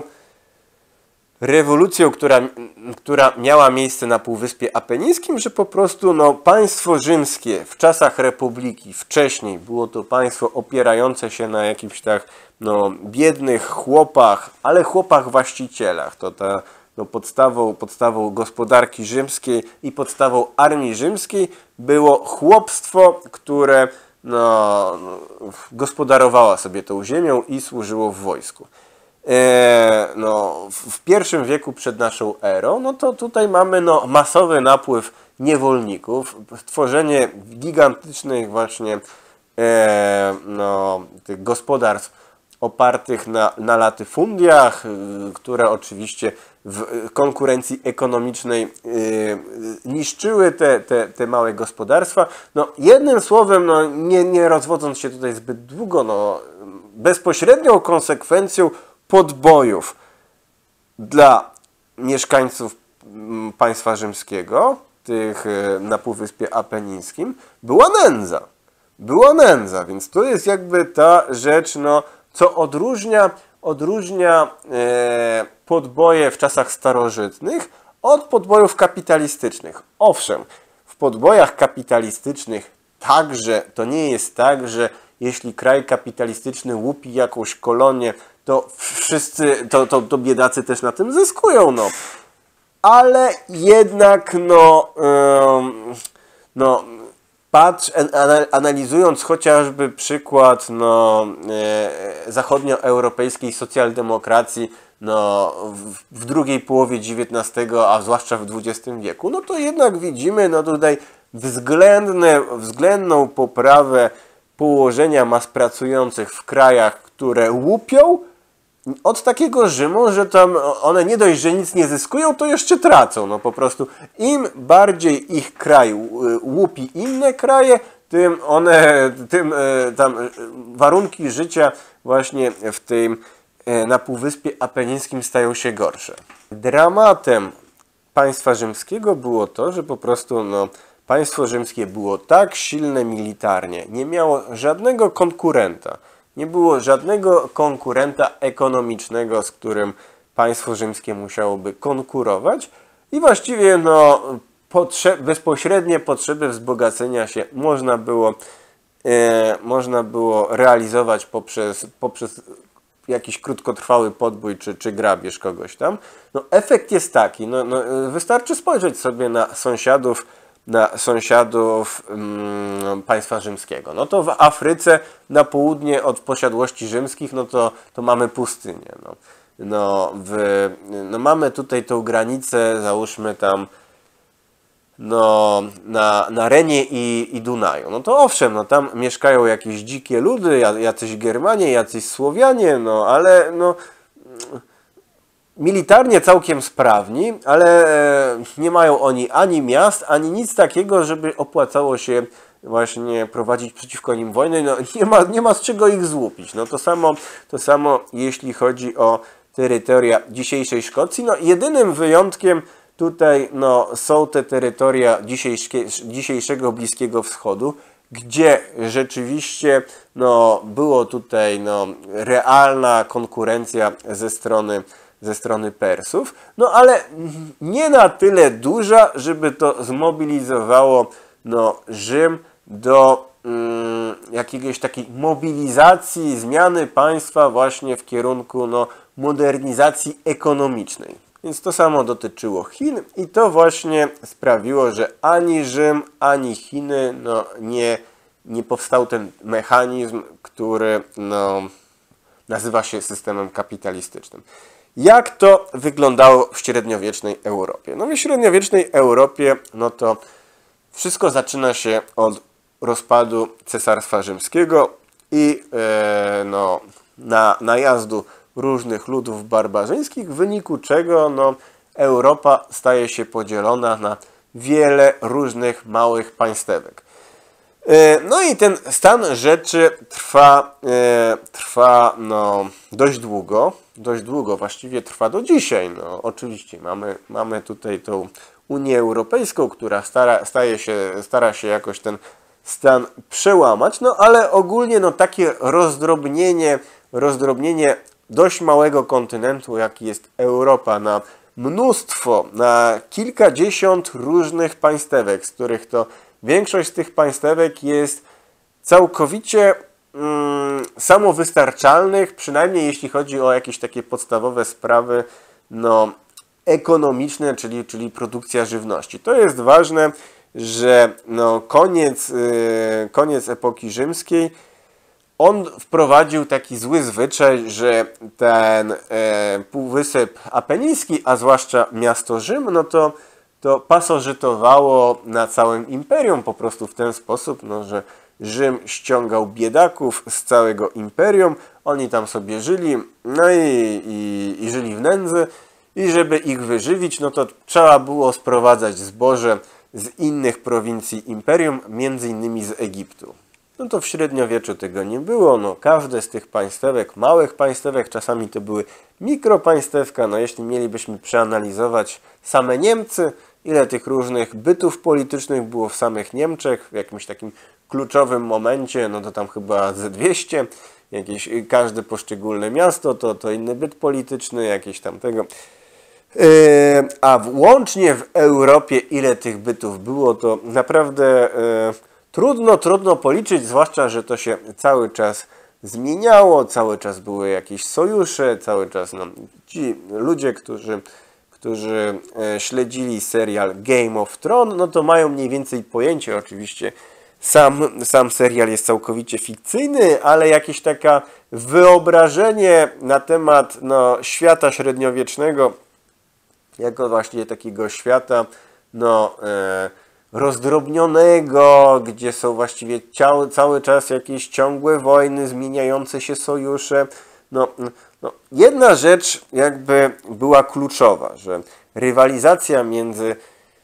rewolucją, która, która miała miejsce na Półwyspie Apenińskim, że po prostu no, państwo rzymskie w czasach Republiki, wcześniej było to państwo opierające się na jakimś tak no, biednych chłopach, ale chłopach właścicielach. To ta no, podstawą, podstawą gospodarki rzymskiej i podstawą armii rzymskiej było chłopstwo, które no, gospodarowało sobie tą ziemią i służyło w wojsku. E, no, w pierwszym wieku przed naszą erą, no to tutaj mamy no, masowy napływ niewolników, tworzenie gigantycznych właśnie e, no, tych gospodarstw opartych na, na latyfundiach, które oczywiście w konkurencji ekonomicznej yy, niszczyły te, te, te małe gospodarstwa. No, jednym słowem, no, nie, nie rozwodząc się tutaj zbyt długo, no, bezpośrednią konsekwencją podbojów dla mieszkańców państwa rzymskiego, tych na Półwyspie Apenińskim, była nędza. Była nędza, więc to jest jakby ta rzecz, no, co odróżnia, odróżnia e, podboje w czasach starożytnych od podbojów kapitalistycznych. Owszem, w podbojach kapitalistycznych także to nie jest tak, że jeśli kraj kapitalistyczny łupi jakąś kolonię, to wszyscy, to, to, to biedacy też na tym zyskują, no. Ale jednak, no, yy, no patrz, analizując chociażby przykład no, e, zachodnioeuropejskiej socjaldemokracji no, w, w drugiej połowie dziewiętnastego, a zwłaszcza w dwudziestym wieku, no to jednak widzimy no, tutaj względne, względną poprawę położenia mas pracujących w krajach, które łupią, od takiego Rzymu, że tam one nie dość, że nic nie zyskują, to jeszcze tracą. No po prostu im bardziej ich kraj łupi inne kraje, tym one, tym tam warunki życia właśnie w tym na Półwyspie Apenińskim stają się gorsze. Dramatem państwa rzymskiego było to, że po prostu no, państwo rzymskie było tak silne militarnie, nie miało żadnego konkurenta. Nie było żadnego konkurenta ekonomicznego, z którym państwo rzymskie musiałoby konkurować i właściwie no, potrze bezpośrednie potrzeby wzbogacenia się można było, e, można było realizować poprzez, poprzez jakiś krótkotrwały podbój czy, czy grabież kogoś tam. No, efekt jest taki, no, no, wystarczy spojrzeć sobie na sąsiadów na sąsiadów um, państwa rzymskiego. No to w Afryce na południe od posiadłości rzymskich, no to, to mamy pustynię. No, no, w, no mamy tutaj tą granicę, załóżmy tam no, na, na Renie i, i Dunaju. No to owszem, no tam mieszkają jakieś dzikie ludy, jacyś Germanie, jacyś Słowianie, no ale no militarnie całkiem sprawni, ale nie mają oni ani miast, ani nic takiego, żeby opłacało się właśnie prowadzić przeciwko nim wojnę. No, nie ma, nie ma z czego ich złupić. No, to samo, to samo jeśli chodzi o terytoria dzisiejszej Szkocji. No, jedynym wyjątkiem tutaj no, są te terytoria dzisiejszego Bliskiego Wschodu, gdzie rzeczywiście no, było tutaj no, realna konkurencja ze strony ze strony Persów, no ale nie na tyle duża, żeby to zmobilizowało no, Rzym do mm, jakiejś takiej mobilizacji, zmiany państwa właśnie w kierunku no, modernizacji ekonomicznej. Więc to samo dotyczyło Chin i to właśnie sprawiło, że ani Rzym, ani Chiny no, nie, nie powstał ten mechanizm, który no, nazywa się systemem kapitalistycznym. Jak to wyglądało w średniowiecznej Europie? No w średniowiecznej Europie no to wszystko zaczyna się od rozpadu Cesarstwa Rzymskiego i e, no, na, najazdu różnych ludów barbarzyńskich, w wyniku czego no, Europa staje się podzielona na wiele różnych małych państewek. E, no i ten stan rzeczy trwa, e, trwa no, dość długo. Dość długo, właściwie trwa do dzisiaj. No, oczywiście mamy, mamy tutaj tą Unię Europejską, która stara, staje się, stara się jakoś ten stan przełamać, no ale ogólnie no, takie rozdrobnienie, rozdrobnienie dość małego kontynentu, jaki jest Europa, na mnóstwo, na kilkadziesiąt różnych państewek, z których to większość z tych państewek jest całkowicie samowystarczalnych, przynajmniej jeśli chodzi o jakieś takie podstawowe sprawy no, ekonomiczne, czyli, czyli produkcja żywności. To jest ważne, że no, koniec, yy, koniec epoki rzymskiej, on wprowadził taki zły zwyczaj, że ten e, Półwysep Apeniński, a zwłaszcza miasto Rzym, no to, to pasożytowało na całym imperium po prostu w ten sposób, no, że Rzym ściągał biedaków z całego imperium, oni tam sobie żyli, no i, i, i żyli w nędzy i żeby ich wyżywić, no to trzeba było sprowadzać zboże z innych prowincji imperium, między innymi z Egiptu. No to w średniowieczu tego nie było, no każde z tych państewek, małych państewek, czasami to były mikropaństewka, no jeśli mielibyśmy przeanalizować same Niemcy, ile tych różnych bytów politycznych było w samych Niemczech, w jakimś takim kluczowym momencie, no to tam chyba ze dwieście, jakieś, każde poszczególne miasto to, to inny byt polityczny, jakieś tam tego. Yy, a łącznie w Europie ile tych bytów było, to naprawdę yy, trudno, trudno policzyć, zwłaszcza, że to się cały czas zmieniało, cały czas były jakieś sojusze, cały czas no, ci ludzie, którzy, którzy yy, śledzili serial Game of Thrones, no to mają mniej więcej pojęcie, oczywiście sam, sam serial jest całkowicie fikcyjny, ale jakieś taka wyobrażenie na temat no, świata średniowiecznego, jako właśnie takiego świata no, e, rozdrobnionego, gdzie są właściwie ciały, cały czas jakieś ciągłe wojny, zmieniające się sojusze. No, no, jedna rzecz jakby była kluczowa, że rywalizacja między,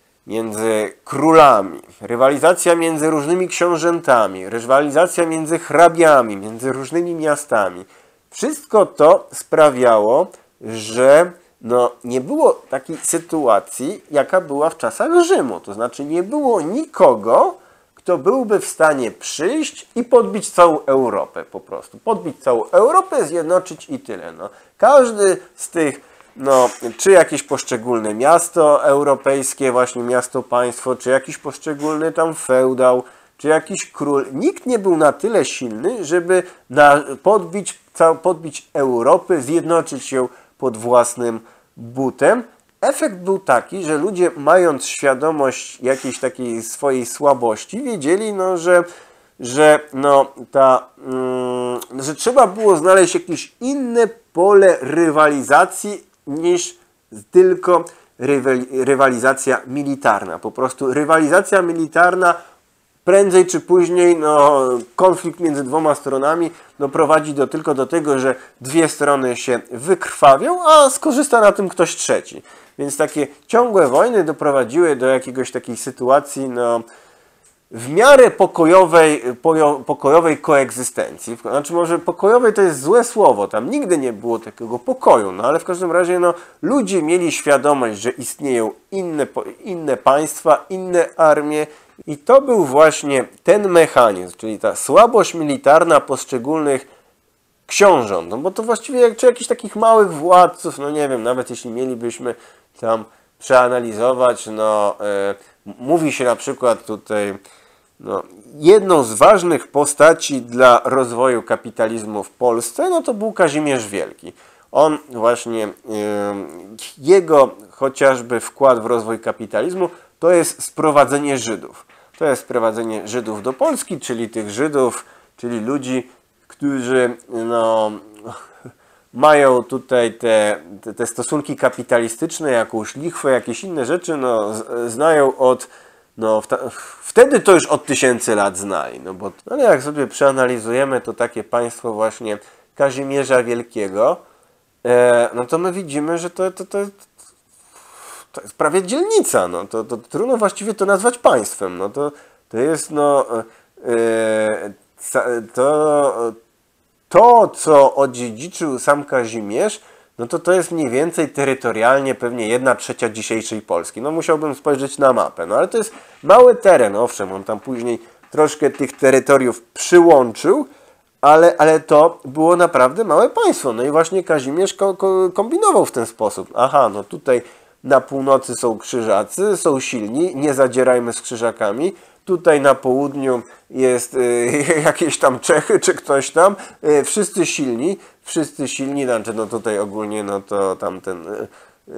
między królami, rywalizacja między różnymi książętami, rywalizacja między hrabiami, między różnymi miastami, wszystko to sprawiało, że no, nie było takiej sytuacji, jaka była w czasach Rzymu. To znaczy nie było nikogo, kto byłby w stanie przyjść i podbić całą Europę po prostu. Podbić całą Europę, zjednoczyć i tyle. No. Każdy z tych, no, czy jakieś poszczególne miasto europejskie, właśnie miasto, państwo, czy jakiś poszczególny tam feudał, czy jakiś król, nikt nie był na tyle silny, żeby na, podbić, cał, podbić Europę, zjednoczyć ją pod własnym butem. Efekt był taki, że ludzie, mając świadomość jakiejś takiej swojej słabości, wiedzieli, no, że, że, no, ta, mm, że trzeba było znaleźć jakieś inne pole rywalizacji niż tylko rywalizacja militarna. Po prostu rywalizacja militarna prędzej czy później no, konflikt między dwoma stronami no, prowadzi do, tylko do tego, że dwie strony się wykrwawią, a skorzysta na tym ktoś trzeci. Więc takie ciągłe wojny doprowadziły do jakiegoś takiej sytuacji no, w miarę pokojowej, pokojowej koegzystencji. Znaczy może pokojowej to jest złe słowo, tam nigdy nie było takiego pokoju, no ale w każdym razie no, ludzie mieli świadomość, że istnieją inne, inne państwa, inne armie, i to był właśnie ten mechanizm, czyli ta słabość militarna poszczególnych książąt. No bo to właściwie, czy jakichś takich małych władców, no nie wiem, nawet jeśli mielibyśmy tam przeanalizować, no e, mówi się na przykład tutaj, no, jedną z ważnych postaci dla rozwoju kapitalizmu w Polsce, no to był Kazimierz Wielki. On właśnie, e, jego chociażby wkład w rozwój kapitalizmu to jest sprowadzenie Żydów. To jest sprowadzenie Żydów do Polski, czyli tych Żydów, czyli ludzi, którzy no, mają tutaj te, te, te stosunki kapitalistyczne, jakąś lichwę, jakieś inne rzeczy, no, znają od, no, wtedy to już od tysięcy lat znali. No, bo, no, ale jak sobie przeanalizujemy to takie państwo właśnie Kazimierza Wielkiego, e, no to my widzimy, że to, to, to, to jest prawie dzielnica, no, to, to trudno właściwie to nazwać państwem, no, to, to jest, no, e, to, to, co odziedziczył sam Kazimierz, no to to jest mniej więcej terytorialnie pewnie jedna trzecia dzisiejszej Polski. No musiałbym spojrzeć na mapę, no ale to jest mały teren, owszem, on tam później troszkę tych terytoriów przyłączył, ale, ale to było naprawdę małe państwo. No i właśnie Kazimierz ko ko kombinował w ten sposób. Aha, no tutaj na północy są Krzyżacy, są silni, nie zadzierajmy z Krzyżakami. Tutaj na południu jest y, jakieś tam Czechy, czy ktoś tam. Y, wszyscy silni, wszyscy silni, znaczy no tutaj ogólnie no to tamten, y, y,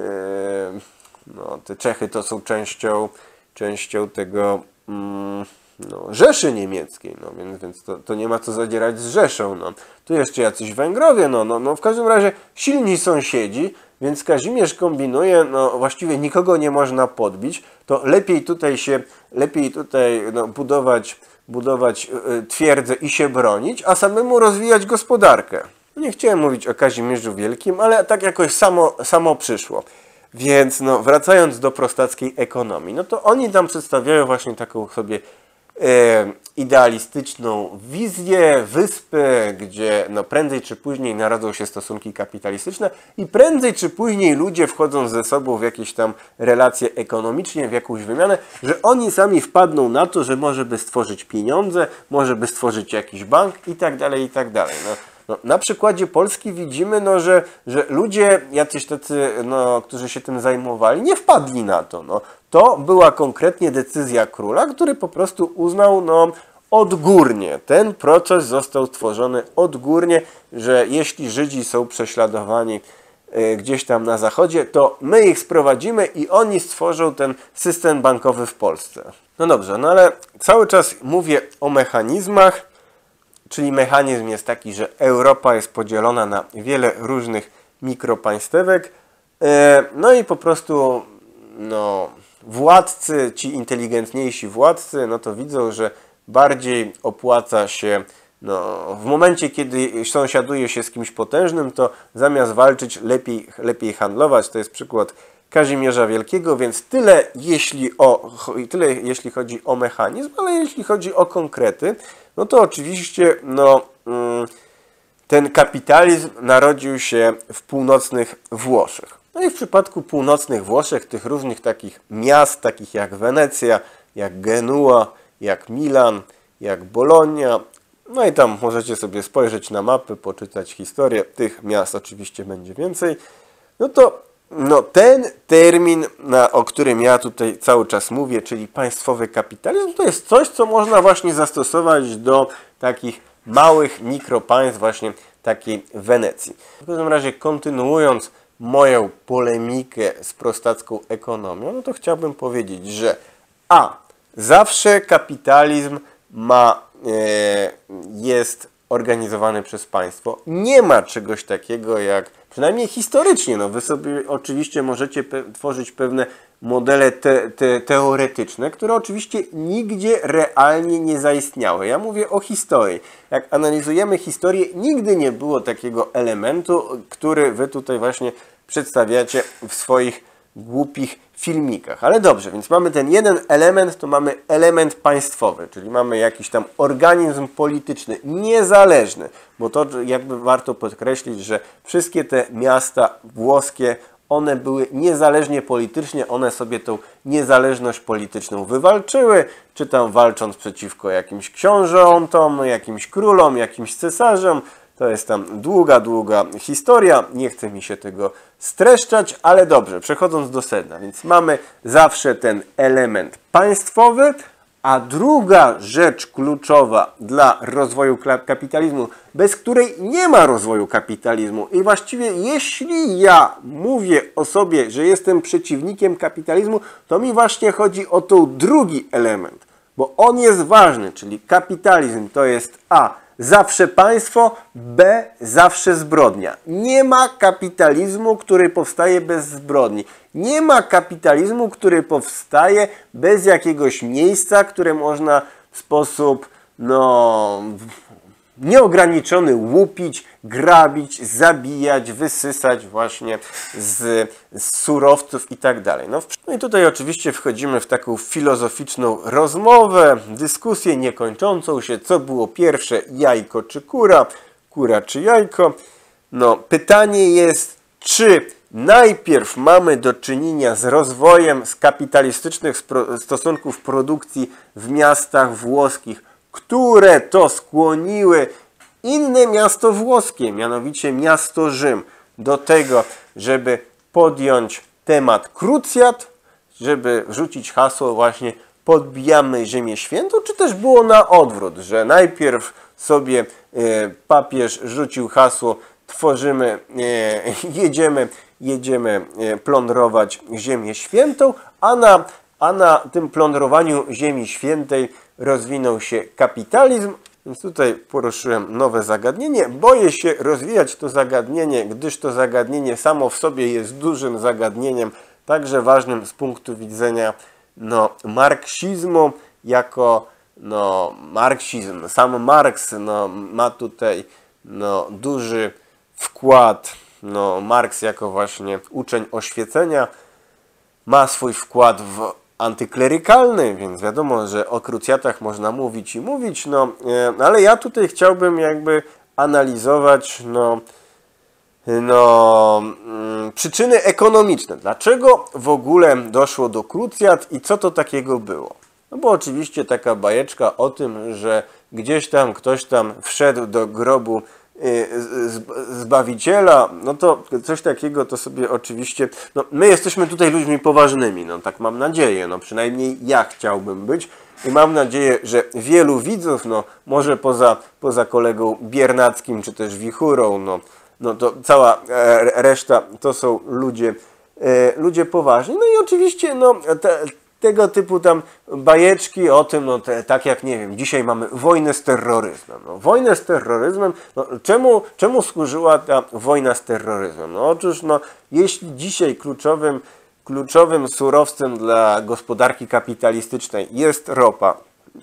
no te Czechy to są częścią, częścią tego mm, no, Rzeszy Niemieckiej, no więc, więc to, to nie ma co zadzierać z Rzeszą. No. Tu jeszcze jacyś Węgrowie, no, no, no w każdym razie silni sąsiedzi, więc Kazimierz kombinuje, no właściwie nikogo nie można podbić, to lepiej tutaj się, lepiej tutaj no, budować, budować twierdzę i się bronić, a samemu rozwijać gospodarkę. Nie chciałem mówić o Kazimierzu Wielkim, ale tak jakoś samo, samo przyszło. Więc no, wracając do prostackiej ekonomii, no to oni tam przedstawiają właśnie taką sobie e, idealistyczną wizję wyspy, gdzie no, prędzej czy później narodzą się stosunki kapitalistyczne i prędzej czy później ludzie wchodzą ze sobą w jakieś tam relacje ekonomiczne, w jakąś wymianę, że oni sami wpadną na to, że może by stworzyć pieniądze, może by stworzyć jakiś bank i tak dalej, i tak dalej. No, No, na przykładzie Polski widzimy, no, że, że ludzie, jacyś tacy, no, którzy się tym zajmowali, nie wpadli na to. No. To była konkretnie decyzja króla, który po prostu uznał no, odgórnie. Ten proces został stworzony odgórnie, że jeśli Żydzi są prześladowani y, gdzieś tam na zachodzie, to my ich sprowadzimy i oni stworzą ten system bankowy w Polsce. No dobrze, no ale cały czas mówię o mechanizmach. Czyli mechanizm jest taki, że Europa jest podzielona na wiele różnych mikropaństewek. No i po prostu no, władcy, ci inteligentniejsi władcy, no to widzą, że bardziej opłaca się, no, w momencie kiedy sąsiaduje się z kimś potężnym, to zamiast walczyć lepiej, lepiej handlować. To jest przykład Kazimierza Wielkiego, więc tyle jeśli, o, tyle jeśli chodzi o mechanizm, ale jeśli chodzi o konkrety, no to oczywiście no, ten kapitalizm narodził się w północnych Włoszech. No i w przypadku północnych Włoszech, tych różnych takich miast, takich jak Wenecja, jak Genua, jak Milan, jak Bologna, no i tam możecie sobie spojrzeć na mapy, poczytać historię, tych miast oczywiście będzie więcej, no to no, ten termin, na, o którym ja tutaj cały czas mówię, czyli państwowy kapitalizm, to jest coś, co można właśnie zastosować do takich małych mikropaństw, właśnie takiej Wenecji. W każdym razie, kontynuując moją polemikę z prostacką ekonomią, no to chciałbym powiedzieć, że a. zawsze kapitalizm ma, e, jest organizowany przez państwo. Nie ma czegoś takiego jak, przynajmniej historycznie, no wy sobie oczywiście możecie pe tworzyć pewne modele te te teoretyczne, które oczywiście nigdzie realnie nie zaistniały. Ja mówię o historii. Jak analizujemy historię, nigdy nie było takiego elementu, który wy tutaj właśnie przedstawiacie w swoich głupich filmikach. Ale dobrze, więc mamy ten jeden element, to mamy element państwowy, czyli mamy jakiś tam organizm polityczny, niezależny, bo to jakby warto podkreślić, że wszystkie te miasta włoskie, one były niezależnie politycznie, one sobie tą niezależność polityczną wywalczyły, czy tam walcząc przeciwko jakimś książątom, jakimś królom, jakimś cesarzom. To jest tam długa, długa historia, nie chce mi się tego streszczać, ale dobrze, przechodząc do sedna, więc mamy zawsze ten element państwowy, a druga rzecz kluczowa dla rozwoju kapitalizmu, bez której nie ma rozwoju kapitalizmu i właściwie jeśli ja mówię o sobie, że jestem przeciwnikiem kapitalizmu, to mi właśnie chodzi o ten drugi element, bo on jest ważny, czyli kapitalizm to jest a. zawsze państwo, b. zawsze zbrodnia. Nie ma kapitalizmu, który powstaje bez zbrodni. Nie ma kapitalizmu, który powstaje bez jakiegoś miejsca, które można w sposób no, nieograniczony łupić, grabić, zabijać, wysysać właśnie z, z surowców i tak dalej. No, no i tutaj oczywiście wchodzimy w taką filozoficzną rozmowę, dyskusję niekończącą się, co było pierwsze, jajko czy kura, kura czy jajko. No, pytanie jest, czy najpierw mamy do czynienia z rozwojem z kapitalistycznych stosunków produkcji w miastach włoskich, które to skłoniły inne miasto włoskie, mianowicie miasto Rzym, do tego, żeby podjąć temat krucjat, żeby wrzucić hasło właśnie podbijamy Ziemię Świętą, czy też było na odwrót, że najpierw sobie e, papież rzucił hasło tworzymy, e, jedziemy, jedziemy e, plądrować Ziemię Świętą, a na, a na tym plądrowaniu Ziemi Świętej rozwinął się kapitalizm. Więc tutaj poruszyłem nowe zagadnienie. Boję się rozwijać to zagadnienie, gdyż to zagadnienie samo w sobie jest dużym zagadnieniem, także ważnym z punktu widzenia no, marksizmu jako no, marksizm. Sam Marks no, ma tutaj no, duży wkład. No, Marks jako właśnie uczeń oświecenia ma swój wkład w antyklerykalny, więc wiadomo, że o krucjatach można mówić i mówić, no, ale ja tutaj chciałbym jakby analizować no, no, mm, przyczyny ekonomiczne. Dlaczego w ogóle doszło do krucjat i co to takiego było? No bo oczywiście taka bajeczka o tym, że gdzieś tam ktoś tam wszedł do grobu Zbawiciela, no to coś takiego to sobie oczywiście, no my jesteśmy tutaj ludźmi poważnymi, no tak mam nadzieję, no przynajmniej ja chciałbym być i mam nadzieję, że wielu widzów, no może poza, poza kolegą Biernackim czy też Wichurą, no, no to cała reszta to są ludzie, ludzie poważni, no i oczywiście no te, tego typu tam bajeczki o tym, no te, tak jak nie wiem, dzisiaj mamy wojnę z terroryzmem. No, wojnę z terroryzmem, no, czemu, czemu służyła ta wojna z terroryzmem? No otóż, no, jeśli dzisiaj kluczowym, kluczowym surowcem dla gospodarki kapitalistycznej jest ropa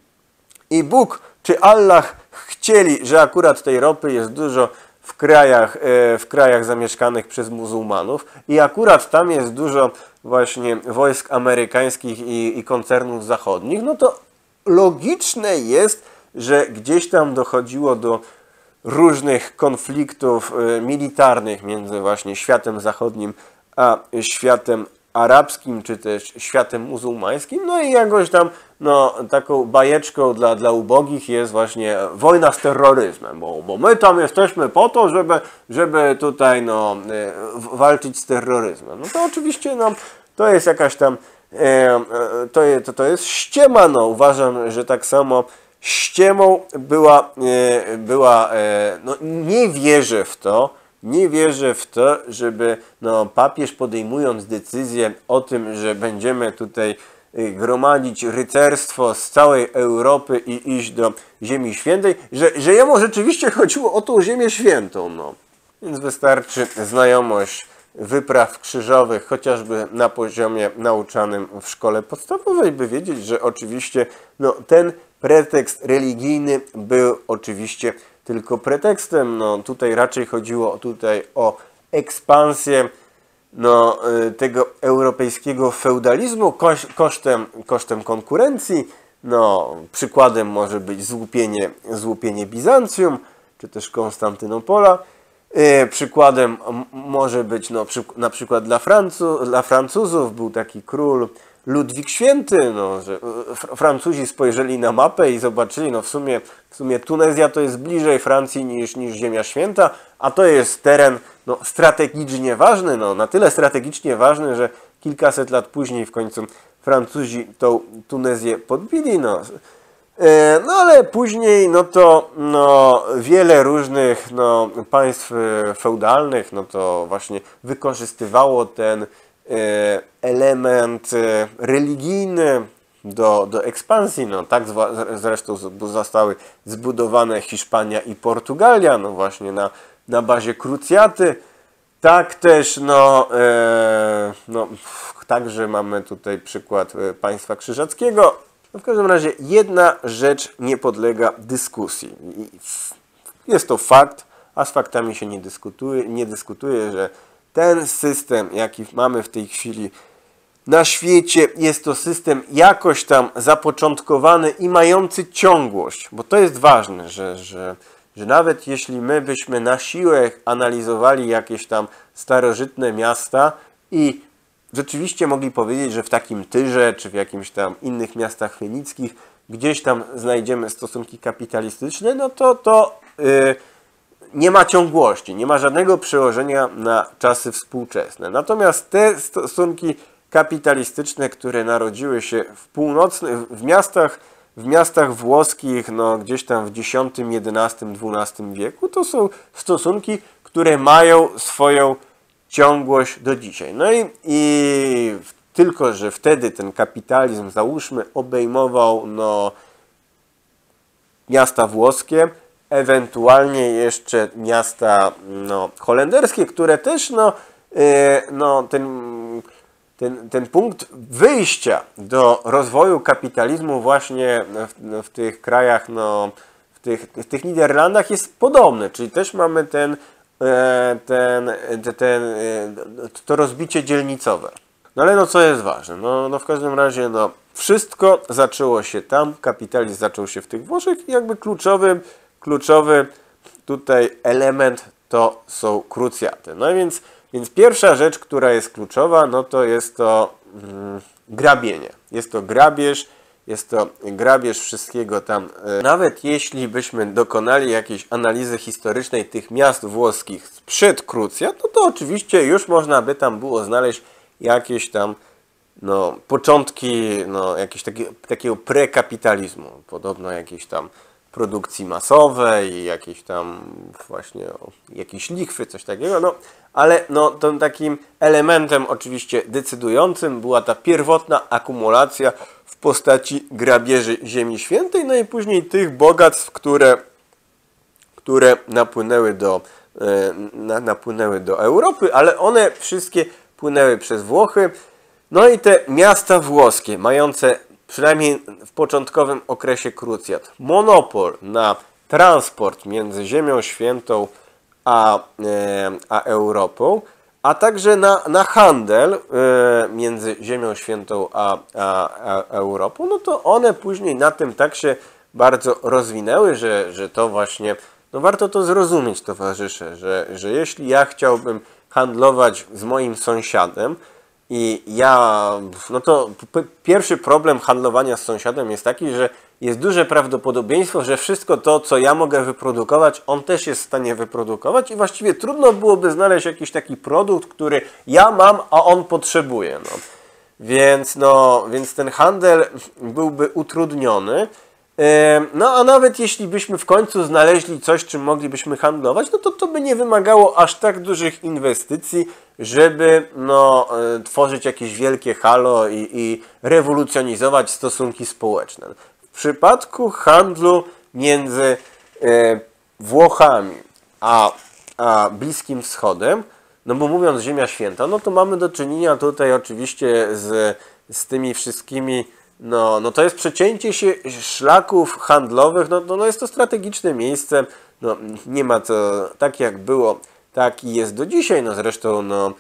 i Bóg czy Allah chcieli, że akurat tej ropy jest dużo w krajach, w krajach zamieszkanych przez muzułmanów i akurat tam jest dużo właśnie wojsk amerykańskich i, i koncernów zachodnich, no to logiczne jest, że gdzieś tam dochodziło do różnych konfliktów militarnych między właśnie światem zachodnim a światem arabskim, czy też światem muzułmańskim, no i jakoś tam no, taką bajeczką dla, dla ubogich jest właśnie wojna z terroryzmem, bo, bo my tam jesteśmy po to, żeby, żeby tutaj no, walczyć z terroryzmem. No to oczywiście no, to jest jakaś tam, e, to, jest, to jest ściema, no uważam, że tak samo ściemą była, e, była e, no nie wierzę w to, Nie wierzę w to, żeby no, papież podejmując decyzję o tym, że będziemy tutaj gromadzić rycerstwo z całej Europy i iść do Ziemi Świętej, że, że jemu rzeczywiście chodziło o tą Ziemię Świętą. No. Więc wystarczy znajomość wypraw krzyżowych, chociażby na poziomie nauczanym w szkole podstawowej, by wiedzieć, że oczywiście no, ten pretekst religijny był oczywiście tylko pretekstem. No, tutaj raczej chodziło tutaj o ekspansję no, tego europejskiego feudalizmu kosz, kosztem, kosztem konkurencji. No, przykładem może być złupienie, złupienie Bizancjum, czy też Konstantynopola. Yy, przykładem może być no, przy, na przykład dla, Francu, dla Francuzów był taki król Ludwik Święty, no, że Francuzi spojrzeli na mapę i zobaczyli, no w sumie, w sumie Tunezja to jest bliżej Francji niż, niż Ziemia Święta, a to jest teren no, strategicznie ważny, no, na tyle strategicznie ważny, że kilkaset lat później w końcu Francuzi tą Tunezję podbili, no. No ale później no to no, wiele różnych no, państw feudalnych no to właśnie wykorzystywało ten element religijny do, do ekspansji. No, tak zresztą zostały zbudowane Hiszpania i Portugalia, no właśnie na, na bazie krucjaty. Tak też, no, e, no, także mamy tutaj przykład państwa krzyżackiego. No w każdym razie jedna rzecz nie podlega dyskusji. Jest to fakt, a z faktami się nie dyskutuje, nie dyskutuje, że ten system, jaki mamy w tej chwili na świecie, jest to system jakoś tam zapoczątkowany i mający ciągłość. Bo to jest ważne, że, że, że nawet jeśli my byśmy na siłę analizowali jakieś tam starożytne miasta i rzeczywiście mogli powiedzieć, że w takim Tyrze, czy w jakimś tam innych miastach fenickich gdzieś tam znajdziemy stosunki kapitalistyczne, no to to yy, nie ma ciągłości, nie ma żadnego przełożenia na czasy współczesne. Natomiast te stosunki kapitalistyczne, które narodziły się w północnych, w miastach, w miastach włoskich, no gdzieś tam w dziesiątym, jedenastym, dwunastym wieku, to są stosunki, które mają swoją ciągłość do dzisiaj. No i, i tylko, że wtedy ten kapitalizm, załóżmy, obejmował no, miasta włoskie, ewentualnie jeszcze miasta no, holenderskie, które też no, yy, no, ten, ten, ten punkt wyjścia do rozwoju kapitalizmu właśnie w, w tych krajach, no, w tych, w tych Niderlandach jest podobny, czyli też mamy ten, ten, ten, ten, to rozbicie dzielnicowe. No ale no co jest ważne? No, no w każdym razie no, wszystko zaczęło się tam, kapitalizm zaczął się w tych Włoszech i jakby kluczowy, kluczowy tutaj element to są krucjaty. No więc, więc pierwsza rzecz, która jest kluczowa, no to jest to mm, grabienie. Jest to grabież, jest to grabież wszystkiego tam. Nawet jeśli byśmy dokonali jakiejś analizy historycznej tych miast włoskich sprzed krucjat, no to oczywiście już można by tam było znaleźć jakieś tam no, początki no, jakiegoś taki, takiego prekapitalizmu. Podobno jakieś tam produkcji masowej, jakieś tam właśnie o, jakieś lichwy, coś takiego. No, ale no, tym takim elementem oczywiście decydującym była ta pierwotna akumulacja w postaci grabieży Ziemi Świętej, no i później tych bogactw, które, które napłynęły do, e, na, napłynęły do Europy, ale one wszystkie płynęły przez Włochy. No i te miasta włoskie, mające przynajmniej w początkowym okresie krucjat monopol na transport między Ziemią Świętą a, e, a Europą, a także na, na handel e, między Ziemią Świętą a, a, a Europą, no to one później na tym tak się bardzo rozwinęły, że, że to właśnie, no warto to zrozumieć, towarzysze, że, że jeśli ja chciałbym handlować z moim sąsiadem i ja, no to pierwszy problem handlowania z sąsiadem jest taki, że jest duże prawdopodobieństwo, że wszystko to, co ja mogę wyprodukować, on też jest w stanie wyprodukować i właściwie trudno byłoby znaleźć jakiś taki produkt, który ja mam, a on potrzebuje. No. Więc, no, więc ten handel byłby utrudniony. No a nawet jeśli byśmy w końcu znaleźli coś, czym moglibyśmy handlować, no to to by nie wymagało aż tak dużych inwestycji, żeby no, tworzyć jakieś wielkie halo i, i rewolucjonizować stosunki społeczne. W przypadku handlu między e, Włochami a, a Bliskim Wschodem, no bo mówiąc Ziemia Święta, no to mamy do czynienia tutaj oczywiście z, z tymi wszystkimi. No, no to jest przecięcie się szlaków handlowych, no, no, no jest to strategiczne miejsce, no nie ma to tak jak było, tak i jest do dzisiaj, no zresztą no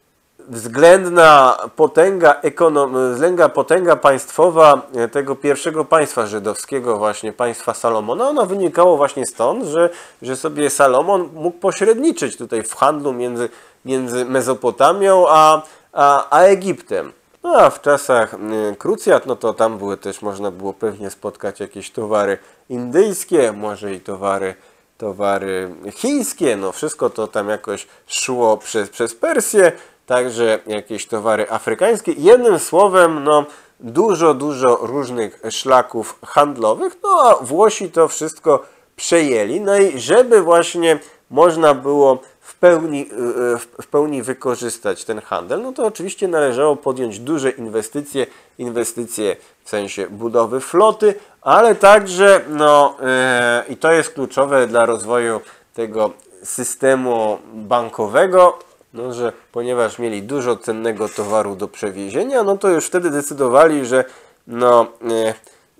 względna potęga ekonom, względna potęga państwowa tego pierwszego państwa żydowskiego, właśnie państwa Salomona, ono wynikało właśnie stąd, że, że sobie Salomon mógł pośredniczyć tutaj w handlu między, między Mezopotamią a, a, a Egiptem. No a w czasach krucjat, no to tam były też, można było pewnie spotkać jakieś towary indyjskie, może i towary, towary chińskie, no wszystko to tam jakoś szło przez, przez Persję, także jakieś towary afrykańskie. Jednym słowem, no dużo, dużo różnych szlaków handlowych, no a Włosi to wszystko przejęli, no i żeby właśnie można było w pełni, w pełni wykorzystać ten handel, no to oczywiście należało podjąć duże inwestycje, inwestycje w sensie budowy floty, ale także, no yy, i to jest kluczowe dla rozwoju tego systemu bankowego, no, że ponieważ mieli dużo cennego towaru do przewiezienia, no to już wtedy decydowali, że no, yy,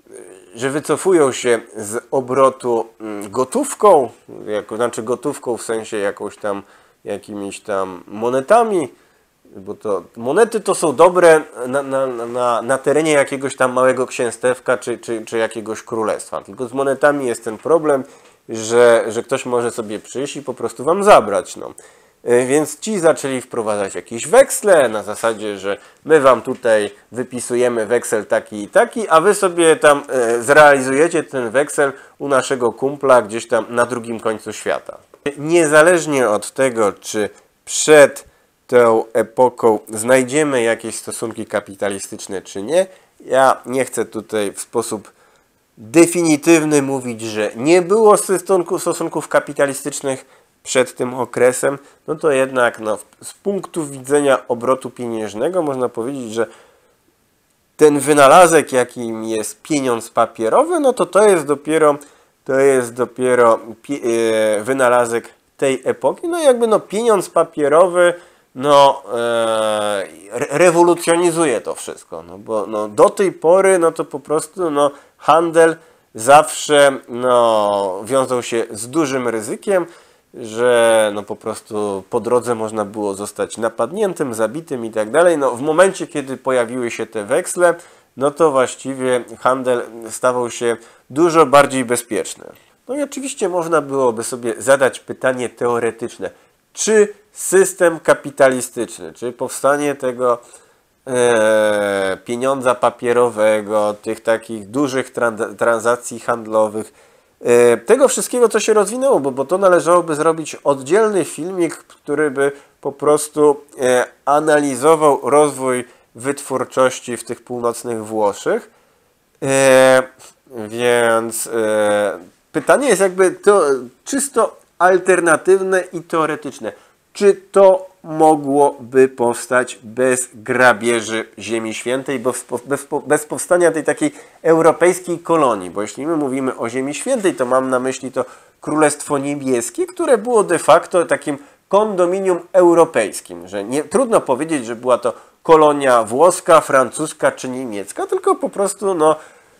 że wycofują się z obrotu gotówką, jako, znaczy gotówką w sensie jakąś tam, jakimiś tam monetami, bo to monety to są dobre na, na, na, na terenie jakiegoś tam małego księstewka czy, czy, czy jakiegoś królestwa. Tylko z monetami jest ten problem, że, że ktoś może sobie przyjść i po prostu wam zabrać. No. Więc ci zaczęli wprowadzać jakieś weksle na zasadzie, że my wam tutaj wypisujemy weksel taki i taki, a wy sobie tam zrealizujecie ten weksel u naszego kumpla gdzieś tam na drugim końcu świata. Niezależnie od tego, czy przed tą epoką znajdziemy jakieś stosunki kapitalistyczne, czy nie, ja nie chcę tutaj w sposób definitywny mówić, że nie było stosunków, stosunków kapitalistycznych przed tym okresem, no to jednak no, z punktu widzenia obrotu pieniężnego można powiedzieć, że ten wynalazek, jakim jest pieniądz papierowy, no to to jest dopiero, to jest dopiero e, wynalazek tej epoki. No jakby no pieniądz papierowy no, e, rewolucjonizuje to wszystko, no bo no, do tej pory no to po prostu no, handel zawsze no, wiązał się z dużym ryzykiem, że no, po prostu po drodze można było zostać napadniętym, zabitym i tak dalej. No, w momencie, kiedy pojawiły się te weksle, no to właściwie handel stawał się dużo bardziej bezpieczny. No i oczywiście można byłoby sobie zadać pytanie teoretyczne, czy system kapitalistyczny, czy powstanie tego e, pieniądza papierowego, tych takich dużych trans transakcji handlowych, e, tego wszystkiego, co się rozwinęło, bo, bo to należałoby zrobić oddzielny filmik, który by po prostu e, analizował rozwój wytwórczości w tych północnych Włoszech. E, więc e, pytanie jest jakby to czysto alternatywne i teoretyczne. Czy to mogłoby powstać bez grabieży Ziemi Świętej, bez, bez, bez powstania tej takiej europejskiej kolonii? Bo jeśli my mówimy o Ziemi Świętej, to mam na myśli to Królestwo Niebieskie, które było de facto takim kondominium europejskim, że nie, trudno powiedzieć, że była to kolonia włoska, francuska czy niemiecka, tylko po prostu no,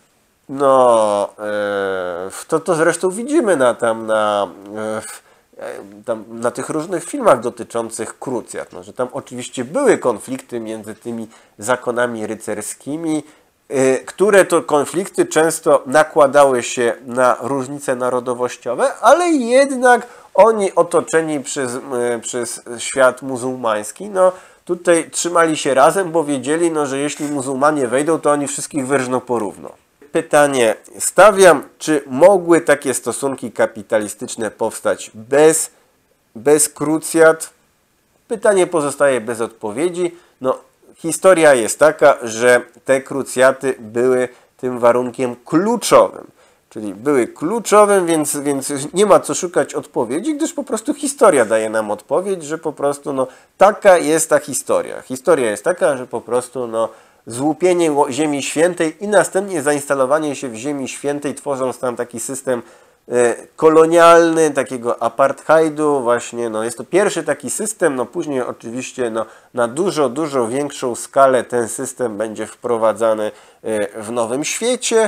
no e, to, to zresztą widzimy na, tam, na, e, tam, na tych różnych filmach dotyczących krucjat, no, że tam oczywiście były konflikty między tymi zakonami rycerskimi, e, które to konflikty często nakładały się na różnice narodowościowe, ale jednak oni otoczeni przez, e, przez świat muzułmański, no tutaj trzymali się razem, bo wiedzieli, no, że jeśli muzułmanie wejdą, to oni wszystkich wyrżną porówno. Pytanie stawiam, czy mogły takie stosunki kapitalistyczne powstać bez, bez krucjat? Pytanie pozostaje bez odpowiedzi. No, historia jest taka, że te krucjaty były tym warunkiem kluczowym. Czyli były kluczowym, więc, więc nie ma co szukać odpowiedzi, gdyż po prostu historia daje nam odpowiedź, że po prostu no, taka jest ta historia. Historia jest taka, że po prostu no, złupienie Ziemi Świętej i następnie zainstalowanie się w Ziemi Świętej, tworząc tam taki system e, kolonialny, takiego apartheidu właśnie, no, jest to pierwszy taki system, no później oczywiście no, na dużo, dużo większą skalę ten system będzie wprowadzany e, w Nowym Świecie.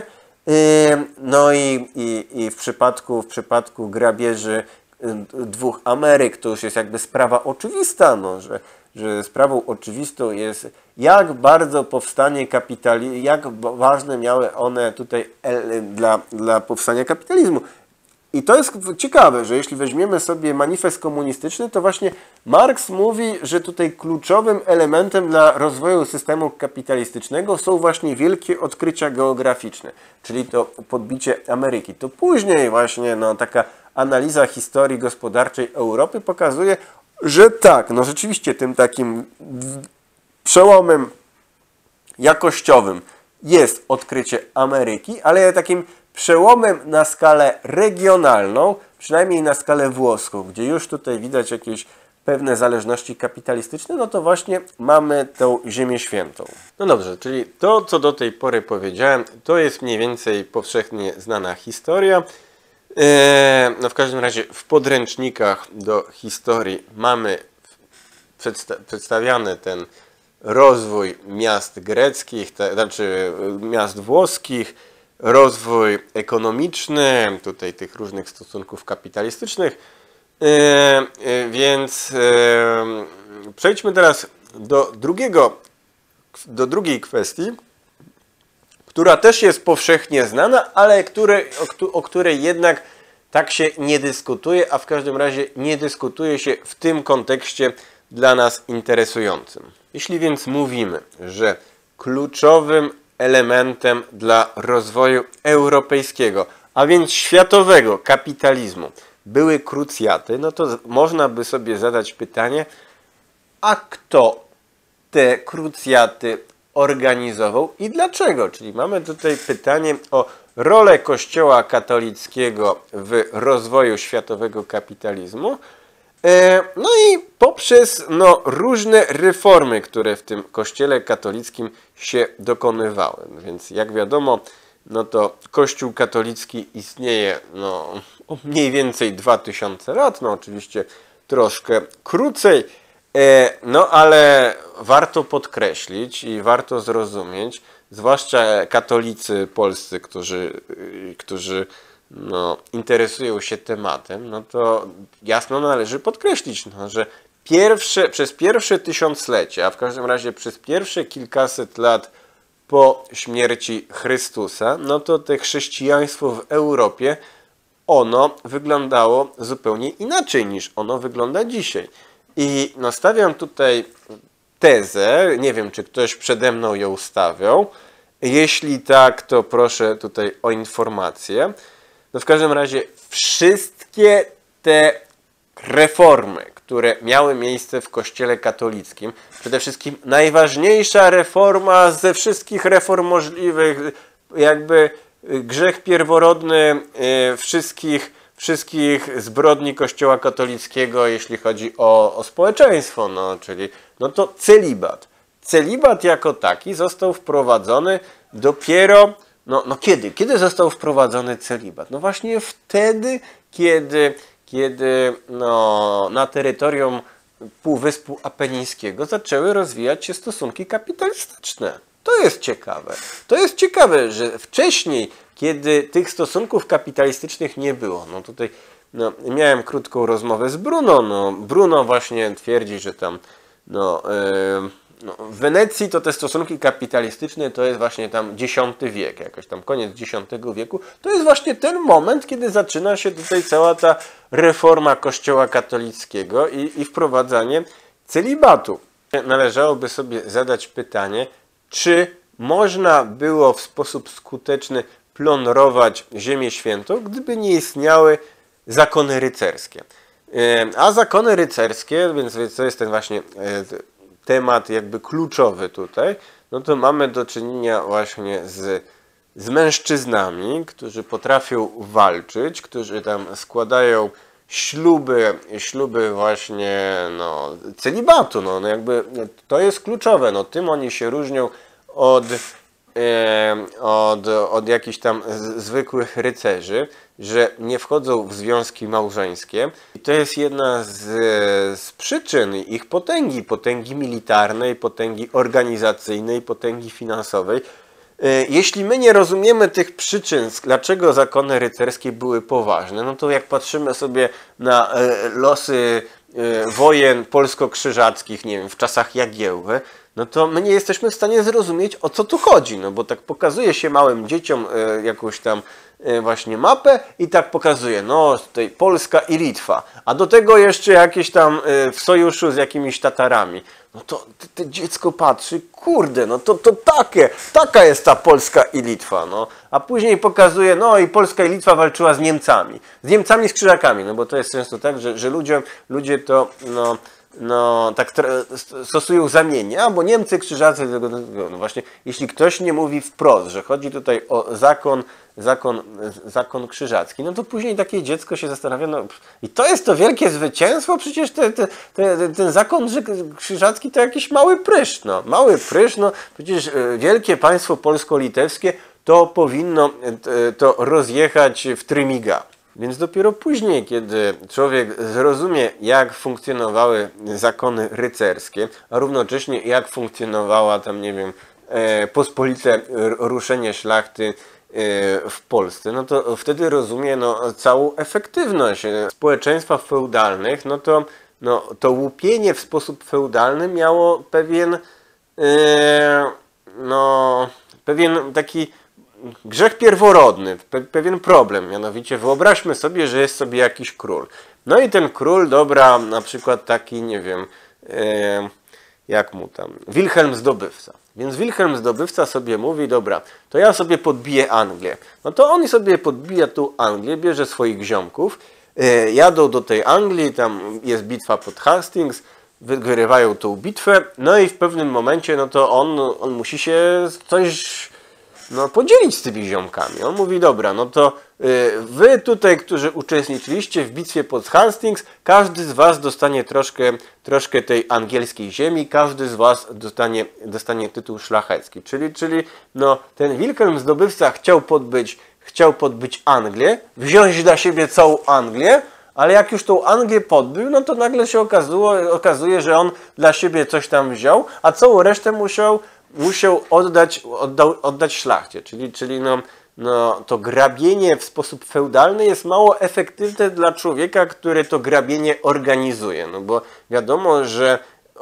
No i, i, i w przypadku, w przypadku grabieży dwóch Ameryk to już jest jakby sprawa oczywista, no, że, że sprawą oczywistą jest, jak bardzo powstanie kapitalizmu, jak ważne miały one tutaj dla, dla powstania kapitalizmu. I to jest ciekawe, że jeśli weźmiemy sobie manifest komunistyczny, to właśnie Marks mówi, że tutaj kluczowym elementem dla rozwoju systemu kapitalistycznego są właśnie wielkie odkrycia geograficzne, czyli to podbicie Ameryki. To później właśnie no, taka analiza historii gospodarczej Europy pokazuje, że tak, no rzeczywiście tym takim przełomem jakościowym jest odkrycie Ameryki, ale takim przełomem na skalę regionalną, przynajmniej na skalę włoską, gdzie już tutaj widać jakieś pewne zależności kapitalistyczne, no to właśnie mamy tą Ziemię Świętą. No dobrze, czyli to, co do tej pory powiedziałem, to jest mniej więcej powszechnie znana historia. Eee, no w każdym razie w podręcznikach do historii mamy przedsta przedstawiany ten rozwój miast greckich, te, znaczy miast włoskich, rozwój ekonomiczny, tutaj tych różnych stosunków kapitalistycznych. E, e, więc e, przejdźmy teraz do drugiego, do drugiej kwestii, która też jest powszechnie znana, ale który, o, o której jednak tak się nie dyskutuje, a w każdym razie nie dyskutuje się w tym kontekście dla nas interesującym. Jeśli więc mówimy, że kluczowym elementem dla rozwoju europejskiego, a więc światowego kapitalizmu były krucjaty, no to można by sobie zadać pytanie, a kto te krucjaty organizował i dlaczego? Czyli mamy tutaj pytanie o rolę Kościoła katolickiego w rozwoju światowego kapitalizmu. No i poprzez no, różne reformy, które w tym Kościele katolickim się dokonywały. Więc jak wiadomo, no to Kościół katolicki istnieje no, mniej więcej dwa tysiące lat, no oczywiście troszkę krócej. No ale warto podkreślić i warto zrozumieć, zwłaszcza katolicy polscy, którzy, którzy no, interesują się tematem, no to jasno należy podkreślić, no, że pierwsze, przez pierwsze tysiąclecie, a w każdym razie przez pierwsze kilkaset lat po śmierci Chrystusa, no to te chrześcijaństwo w Europie, ono wyglądało zupełnie inaczej niż ono wygląda dzisiaj. I no, stawiam tutaj tezę, nie wiem, czy ktoś przede mną ją stawiał. Jeśli tak, to proszę tutaj o informację. No w każdym razie wszystkie te reformy, które miały miejsce w Kościele katolickim, przede wszystkim najważniejsza reforma ze wszystkich reform możliwych, jakby grzech pierworodny wszystkich, wszystkich zbrodni Kościoła katolickiego, jeśli chodzi o, o społeczeństwo, no, czyli no to celibat. Celibat jako taki został wprowadzony dopiero, no, no kiedy? Kiedy został wprowadzony celibat? No właśnie wtedy, kiedy, kiedy no, na terytorium Półwyspu Apenińskiego zaczęły rozwijać się stosunki kapitalistyczne. To jest ciekawe. To jest ciekawe, że wcześniej, kiedy tych stosunków kapitalistycznych nie było, no tutaj no, miałem krótką rozmowę z Bruno, no Bruno właśnie twierdzi, że tam no, yy, no, w Wenecji to te stosunki kapitalistyczne to jest właśnie tam dziesiąty wiek, jakoś tam koniec dziesiątego wieku. To jest właśnie ten moment, kiedy zaczyna się tutaj cała ta reforma Kościoła katolickiego i, i wprowadzanie celibatu. Należałoby sobie zadać pytanie, czy można było w sposób skuteczny plądrować Ziemię Świętą, gdyby nie istniały zakony rycerskie. A zakony rycerskie, więc to jest ten właśnie temat jakby kluczowy tutaj, no to mamy do czynienia właśnie z, z mężczyznami, którzy potrafią walczyć, którzy tam składają śluby, śluby właśnie no, celibatu, no, no jakby to jest kluczowe, no tym oni się różnią od, e, od, od jakichś tam zwykłych rycerzy, że nie wchodzą w związki małżeńskie. I to jest jedna z, z przyczyn ich potęgi, potęgi militarnej, potęgi organizacyjnej, potęgi finansowej. Jeśli my nie rozumiemy tych przyczyn, dlaczego zakony rycerskie były poważne, no to jak patrzymy sobie na losy wojen polsko-krzyżackich, nie wiem, w czasach Jagiełły, no to my nie jesteśmy w stanie zrozumieć, o co tu chodzi, no bo tak pokazuje się małym dzieciom jakąś tam właśnie mapę i tak pokazuje, no tutaj Polska i Litwa, a do tego jeszcze jakieś tam w sojuszu z jakimiś Tatarami. No to to dziecko patrzy, kurde, no to, to takie, taka jest ta Polska i Litwa, no. A później pokazuje, no i Polska i Litwa walczyła z Niemcami, z Niemcami z Krzyżakami, no bo to jest często tak, że, że ludziom, ludzie to, no, no tak stosują zamiennie, bo Niemcy, Krzyżacy, no właśnie, jeśli ktoś nie mówi wprost, że chodzi tutaj o zakon, zakon, zakon krzyżacki, no to później takie dziecko się zastanawia, no i to jest to wielkie zwycięstwo, przecież te, te, te, ten zakon krzyżacki to jakiś mały prysz, no, mały prysz, no przecież wielkie państwo polsko-litewskie to powinno to rozjechać w trymiga. Więc dopiero później, kiedy człowiek zrozumie, jak funkcjonowały zakony rycerskie, a równocześnie jak funkcjonowała tam, nie wiem, pospolite ruszenie szlachty w Polsce, no to wtedy rozumie no, całą efektywność społeczeństwa feudalnych, no to no, to łupienie w sposób feudalny miało pewien no, pewien taki grzech pierworodny, pe pewien problem, mianowicie wyobraźmy sobie, że jest sobie jakiś król. No i ten król, dobra, na przykład taki, nie wiem, e, jak mu tam, Wilhelm Zdobywca. Więc Wilhelm Zdobywca sobie mówi, dobra, to ja sobie podbiję Anglię. No to on sobie podbija tą Anglię, bierze swoich ziomków, e, jadą do tej Anglii, tam jest bitwa pod Hastings, wygrywają tą bitwę, no i w pewnym momencie, no to on, on musi się coś no, podzielić z tymi ziomkami. On mówi, dobra, no to yy, wy tutaj, którzy uczestniczyliście w bitwie pod Hastings, każdy z was dostanie troszkę, troszkę tej angielskiej ziemi, każdy z was dostanie, dostanie tytuł szlachecki. Czyli, czyli no, ten Wilhelm Zdobywca chciał podbyć, chciał podbyć Anglię, wziąć dla siebie całą Anglię, ale jak już tą Anglię podbił, no to nagle się okazało, okazuje, że on dla siebie coś tam wziął, a całą resztę musiał, musiał oddać, oddał, oddać szlachcie, czyli, czyli no, no, to grabienie w sposób feudalny jest mało efektywne dla człowieka, który to grabienie organizuje, no bo wiadomo, że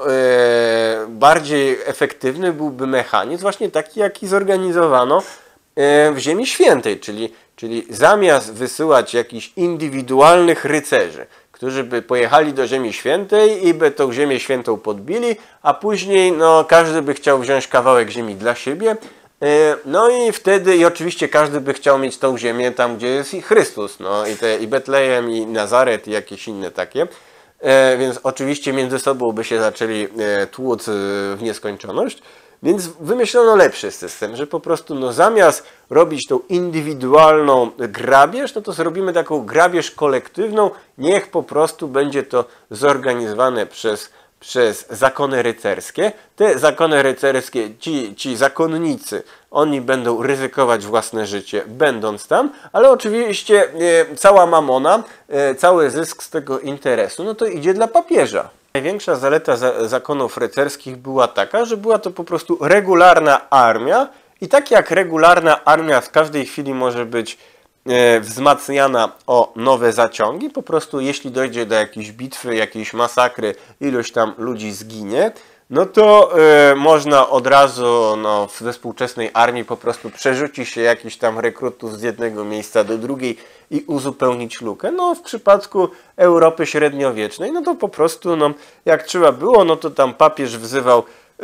e, bardziej efektywny byłby mechanizm właśnie taki, jaki zorganizowano e, w Ziemi Świętej, czyli, czyli zamiast wysyłać jakichś indywidualnych rycerzy, którzy by pojechali do Ziemi Świętej i by tą Ziemię Świętą podbili, a później no, każdy by chciał wziąć kawałek ziemi dla siebie. No i wtedy, i oczywiście każdy by chciał mieć tą ziemię tam, gdzie jest i Chrystus, no i, te, i Betlejem, i Nazaret, i jakieś inne takie. E, więc oczywiście między sobą by się zaczęli e, tłuc w nieskończoność. Więc wymyślono lepszy system, że po prostu no, zamiast robić tą indywidualną grabież, no to zrobimy taką grabież kolektywną. Niech po prostu będzie to zorganizowane przez przez zakony rycerskie. Te zakony rycerskie, ci, ci zakonnicy, oni będą ryzykować własne życie, będąc tam, ale oczywiście e, cała mamona, e, cały zysk z tego interesu, no to idzie dla papieża. Największa zaleta za, zakonów rycerskich była taka, że była to po prostu regularna armia i tak jak regularna armia w każdej chwili może być wzmacniana o nowe zaciągi, po prostu jeśli dojdzie do jakiejś bitwy, jakiejś masakry, ilość tam ludzi zginie, no to y, można od razu no, we współczesnej armii po prostu przerzuci się jakiś tam rekrutów z jednego miejsca do drugiej i uzupełnić lukę. No w przypadku Europy średniowiecznej, no to po prostu no, jak trzeba było, no to tam papież wzywał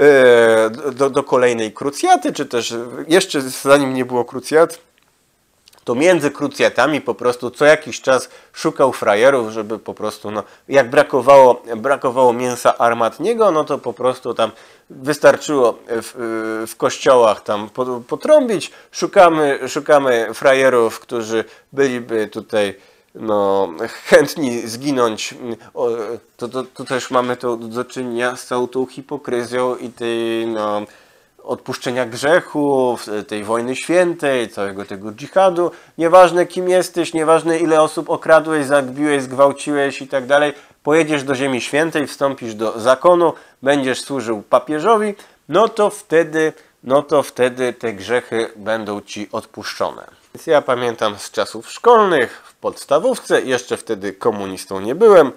y, do, do kolejnej krucjaty, czy też jeszcze zanim nie było krucjat, to między krucjatami po prostu co jakiś czas szukał frajerów, żeby po prostu, no, jak brakowało, brakowało mięsa armatniego, no to po prostu tam wystarczyło w, w kościołach tam potrąbić. Szukamy, szukamy frajerów, którzy byliby tutaj no, chętni zginąć. O, to, to, to też mamy to do czynienia z całą tą hipokryzją i tej, no, odpuszczenia grzechów, tej wojny świętej, całego tego dżihadu. Nieważne kim jesteś, nieważne ile osób okradłeś, zagbiłeś, zgwałciłeś i tak dalej. Pojedziesz do Ziemi Świętej, wstąpisz do zakonu, będziesz służył papieżowi, no to wtedy, no to wtedy te grzechy będą ci odpuszczone. Więc ja pamiętam z czasów szkolnych, w podstawówce, jeszcze wtedy komunistą nie byłem,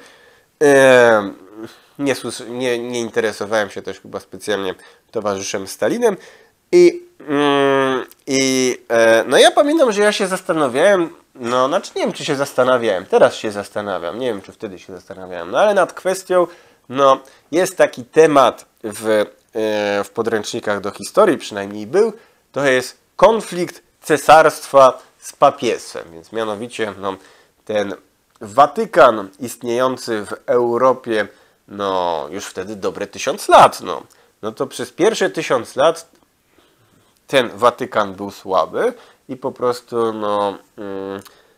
eee, Nie, nie, nie interesowałem się też chyba specjalnie towarzyszem Stalinem i, mm, i e, no ja pamiętam, że ja się zastanawiałem, no znaczy nie wiem czy się zastanawiałem, teraz się zastanawiam, nie wiem czy wtedy się zastanawiałem, no ale nad kwestią, no jest taki temat w, e, w podręcznikach do historii, przynajmniej był, to jest konflikt cesarstwa z papiestwem, więc mianowicie no, ten Watykan istniejący w Europie no już wtedy dobre tysiąc lat, no. No to przez pierwsze tysiąc lat ten Watykan był słaby i po prostu no mm,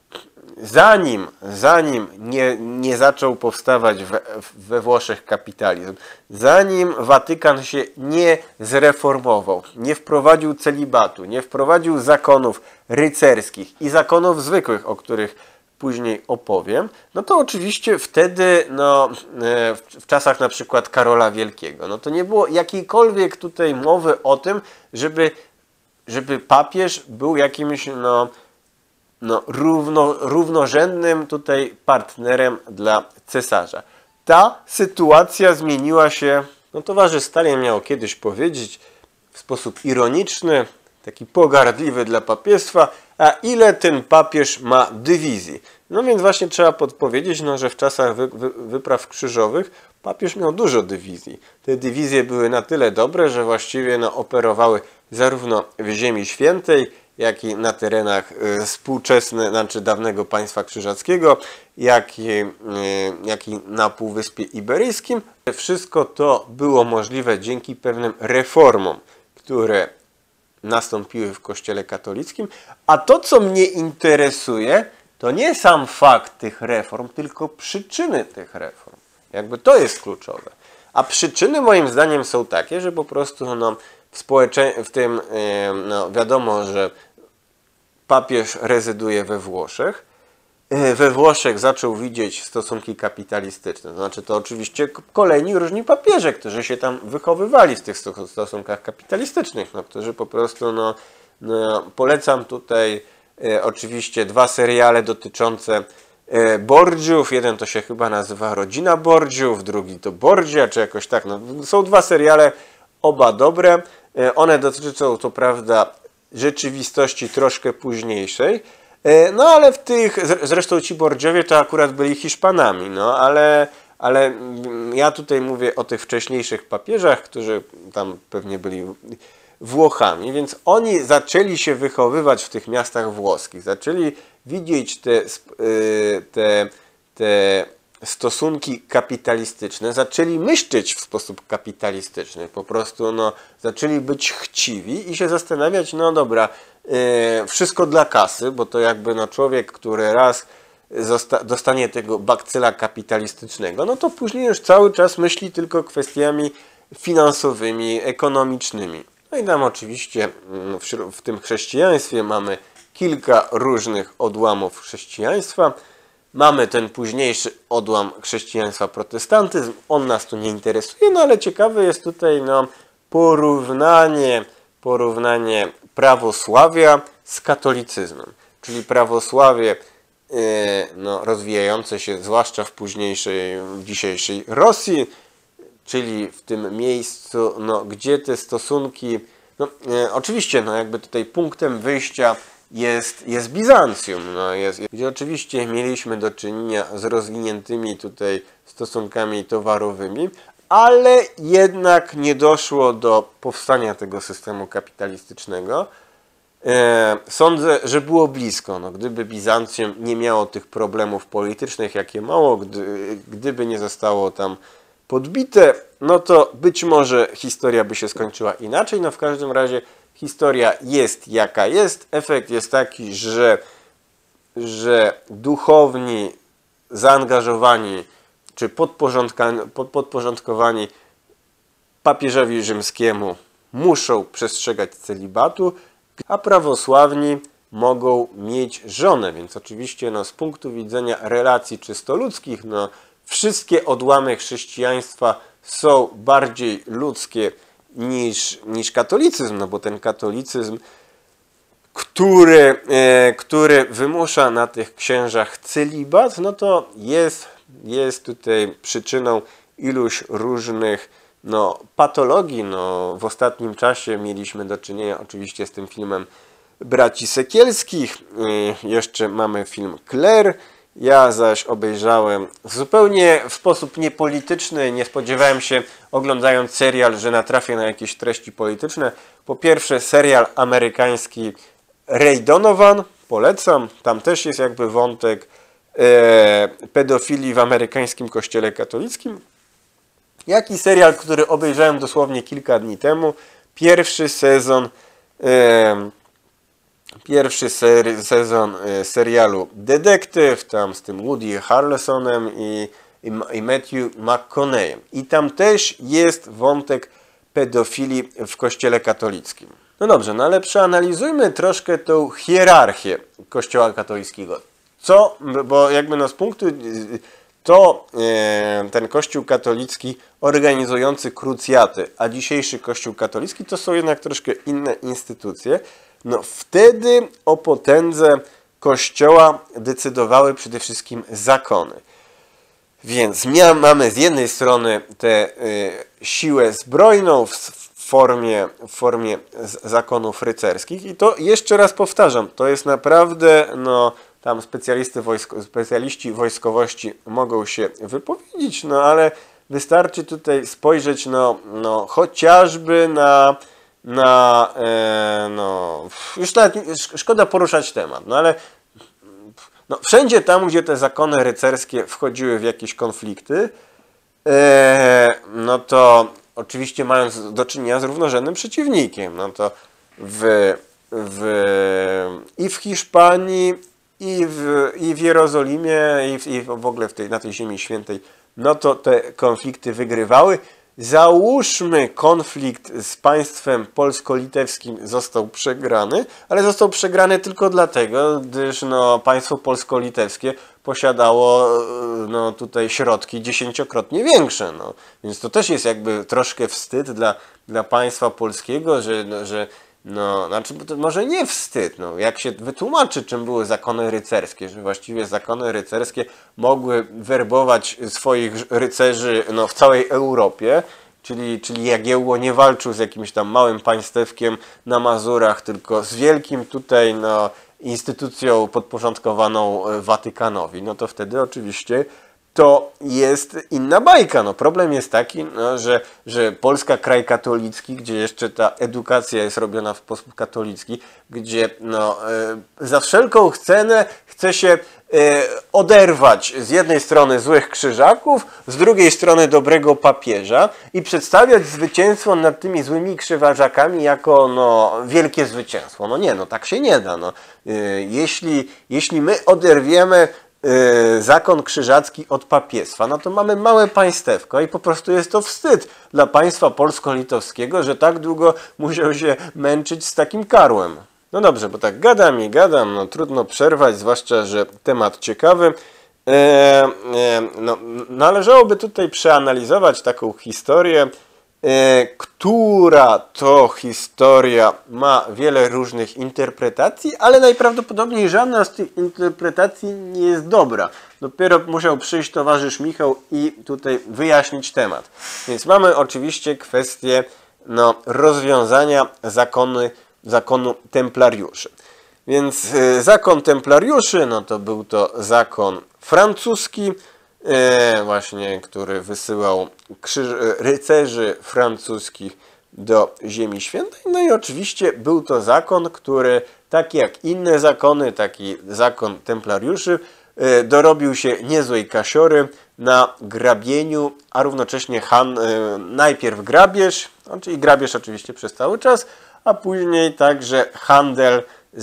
zanim, zanim nie, nie zaczął powstawać we, we Włoszech kapitalizm, zanim Watykan się nie zreformował, nie wprowadził celibatu, nie wprowadził zakonów rycerskich i zakonów zwykłych, o których później opowiem, no to oczywiście wtedy, no, w czasach na przykład Karola Wielkiego, no to nie było jakiejkolwiek tutaj mowy o tym, żeby, żeby papież był jakimś, no, no, równo, równorzędnym tutaj partnerem dla cesarza. Ta sytuacja zmieniła się, no towarzysz Stalin miał kiedyś powiedzieć w sposób ironiczny, taki pogardliwy dla papiestwa, a ile ten papież ma dywizji. No więc właśnie trzeba podpowiedzieć, no, że w czasach wy, wy, wypraw krzyżowych papież miał dużo dywizji. Te dywizje były na tyle dobre, że właściwie no, operowały zarówno w Ziemi Świętej, jak i na terenach y, współczesnych, znaczy dawnego państwa krzyżackiego, jak i, y, jak i na Półwyspie Iberyjskim. Wszystko to było możliwe dzięki pewnym reformom, które nastąpiły w Kościele katolickim, a to, co mnie interesuje, to nie sam fakt tych reform, tylko przyczyny tych reform. Jakby to jest kluczowe. A przyczyny moim zdaniem są takie, że po prostu no, w, społecze... w tym no, wiadomo, że papież rezyduje we Włoszech, we Włoszech zaczął widzieć stosunki kapitalistyczne. Znaczy to oczywiście kolejni różni papieże, którzy się tam wychowywali w tych stosunkach kapitalistycznych, no, którzy po prostu, no, no polecam tutaj e, oczywiście dwa seriale dotyczące e, Borgiów. Jeden to się chyba nazywa Rodzina Borgiów, drugi to Borgia, czy jakoś tak. No, są dwa seriale, oba dobre. E, one dotyczą, to prawda, rzeczywistości troszkę późniejszej. No ale w tych, zresztą ci Borgiowie to akurat byli Hiszpanami, no ale, ale ja tutaj mówię o tych wcześniejszych papieżach, którzy tam pewnie byli Włochami, więc oni zaczęli się wychowywać w tych miastach włoskich, zaczęli widzieć te, te, te stosunki kapitalistyczne, zaczęli myśleć w sposób kapitalistyczny, po prostu no, zaczęli być chciwi i się zastanawiać, no dobra, yy, wszystko dla kasy, bo to jakby no, człowiek, który raz dostanie tego bakcyla kapitalistycznego, no to później już cały czas myśli tylko kwestiami finansowymi, ekonomicznymi. No i tam oczywiście w, w tym chrześcijaństwie mamy kilka różnych odłamów chrześcijaństwa. Mamy ten późniejszy odłam chrześcijaństwa, protestantyzm. On nas tu nie interesuje, no ale ciekawe jest tutaj no, porównanie, porównanie prawosławia z katolicyzmem. Czyli prawosławie yy, no, rozwijające się zwłaszcza w późniejszej, w dzisiejszej Rosji, czyli w tym miejscu, no, gdzie te stosunki, no, yy, oczywiście no, jakby tutaj punktem wyjścia Jest, jest Bizancjum, no jest, gdzie oczywiście mieliśmy do czynienia z rozwiniętymi tutaj stosunkami towarowymi, ale jednak nie doszło do powstania tego systemu kapitalistycznego. E, sądzę, że było blisko. No, gdyby Bizancjum nie miało tych problemów politycznych, jakie mało, gdy, gdyby nie zostało tam podbite, no to być może historia by się skończyła inaczej. No w każdym razie historia jest jaka jest. Efekt jest taki, że, że duchowni zaangażowani czy podporządkowani papieżowi rzymskiemu muszą przestrzegać celibatu, a prawosławni mogą mieć żonę. Więc oczywiście no, z punktu widzenia relacji czysto ludzkich, no, wszystkie odłamy chrześcijaństwa są bardziej ludzkie niż, niż katolicyzm, no bo ten katolicyzm, który, e, który wymusza na tych księżach celibat, no to jest, jest tutaj przyczyną iluś różnych no, patologii. No, w ostatnim czasie mieliśmy do czynienia oczywiście z tym filmem Braci Sekielskich, e, jeszcze mamy film Claire. Ja zaś obejrzałem zupełnie w sposób niepolityczny. Nie spodziewałem się, oglądając serial, że natrafię na jakieś treści polityczne. Po pierwsze, serial amerykański Ray Donovan, polecam. Tam też jest jakby wątek e, pedofilii w amerykańskim kościele katolickim. Jak i serial, który obejrzałem dosłownie kilka dni temu. Pierwszy sezon e, Pierwszy ser, sezon y, serialu Detektyw, tam z tym Woody Harrelsonem i, i, i Matthew McConaugheyem. I tam też jest wątek pedofilii w kościele katolickim. No dobrze, no ale przeanalizujmy troszkę tą hierarchię kościoła katolickiego. Co, bo jakby no z punktu, to y, ten kościół katolicki organizujący krucjaty, a dzisiejszy kościół katolicki to są jednak troszkę inne instytucje. No wtedy o potędze Kościoła decydowały przede wszystkim zakony. Więc mamy z jednej strony tę y, siłę zbrojną w formie, w formie zakonów rycerskich i to jeszcze raz powtarzam, to jest naprawdę, no tam specjalisty wojsko, specjaliści wojskowości mogą się wypowiedzieć, no ale wystarczy tutaj spojrzeć no, no chociażby na na, e, no, już nawet szkoda poruszać temat, no ale no, wszędzie tam, gdzie te zakony rycerskie wchodziły w jakieś konflikty, e, no to oczywiście mając do czynienia z równorzędnym przeciwnikiem, no to w, w, i w Hiszpanii, i w, i w Jerozolimie, i w, i w ogóle w tej, na tej Ziemi Świętej, no to te konflikty wygrywały. załóżmy konflikt z państwem polsko-litewskim został przegrany, ale został przegrany tylko dlatego, gdyż no, państwo polsko-litewskie posiadało no, tutaj środki dziesięciokrotnie większe. No. Więc to też jest jakby troszkę wstyd dla, dla państwa polskiego, że, no, że no, znaczy to może nie wstyd, no, jak się wytłumaczy, czym były zakony rycerskie, że właściwie zakony rycerskie mogły werbować swoich rycerzy no, w całej Europie, czyli, czyli Jagiełło nie walczył z jakimś tam małym państewkiem na Mazurach, tylko z wielkim tutaj no, instytucją podporządkowaną Watykanowi, no to wtedy oczywiście to jest inna bajka. No, problem jest taki, no, że, że Polska kraj katolicki, gdzie jeszcze ta edukacja jest robiona w sposób katolicki, gdzie no, e, za wszelką cenę chce się e, oderwać z jednej strony złych krzyżaków, z drugiej strony dobrego papieża i przedstawiać zwycięstwo nad tymi złymi krzyżakami jako no, wielkie zwycięstwo. No nie, no tak się nie da. No. E, jeśli, jeśli my oderwiemy zakon krzyżacki od papiestwa, no to mamy małe państewko i po prostu jest to wstyd dla państwa polsko-litowskiego, że tak długo musiał się męczyć z takim karłem. No dobrze, bo tak gadam i gadam, no trudno przerwać, zwłaszcza, że temat ciekawy. E, e, no, należałoby tutaj przeanalizować taką historię, e, która to historia ma wiele różnych interpretacji, ale najprawdopodobniej żadna z tych interpretacji nie jest dobra. Dopiero musiał przyjść towarzysz Michał i tutaj wyjaśnić temat. Więc mamy oczywiście kwestię no, rozwiązania zakony, zakonu templariuszy. Więc y, zakon templariuszy, no to był to zakon francuski, y, właśnie, który wysyłał krzyż, rycerzy francuskich do Ziemi Świętej. No i oczywiście był to zakon, który, tak jak inne zakony, taki zakon templariuszy, y, dorobił się niezłej kasiory na grabieniu, a równocześnie han, y, najpierw grabież, no, czyli grabież oczywiście przez cały czas, a później także handel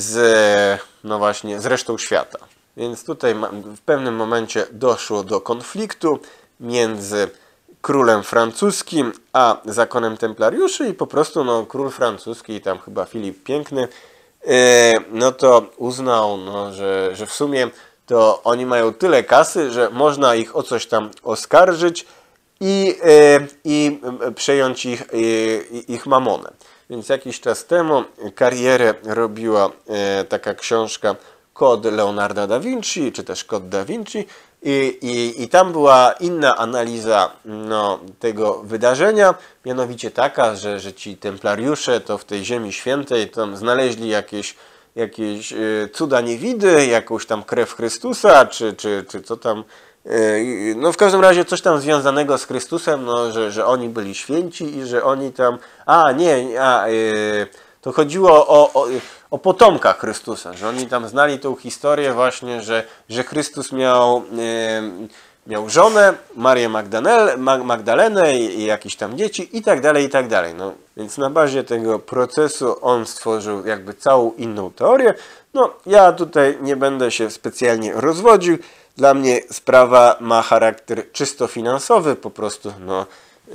z, no właśnie, z resztą świata. Więc tutaj w pewnym momencie doszło do konfliktu między królem francuskim a zakonem templariuszy i po prostu no, król francuski, tam chyba Filip Piękny, yy, no to uznał, no, że, że w sumie to oni mają tyle kasy, że można ich o coś tam oskarżyć i, yy, i przejąć ich, yy, ich mamonę. Więc jakiś czas temu karierę robiła e, taka książka Kod Leonarda da Vinci, czy też Kod da Vinci i, i, i tam była inna analiza no, tego wydarzenia, mianowicie taka, że, że ci templariusze to w tej Ziemi Świętej tam znaleźli jakieś, jakieś e, cuda niewidy, jakąś tam krew Chrystusa, czy, czy, czy co tam. No w każdym razie coś tam związanego z Chrystusem, no, że, że oni byli święci i że oni tam... A, nie, a, yy, to chodziło o, o, o potomkach Chrystusa, że oni tam znali tą historię właśnie, że, że Chrystus miał, yy, miał żonę, Marię Magdalene, Magdalenę i, i jakieś tam dzieci i tak dalej, i tak dalej. No, więc na bazie tego procesu on stworzył jakby całą inną teorię. No ja tutaj nie będę się specjalnie rozwodził. Dla mnie sprawa ma charakter czysto finansowy, po prostu no, yy,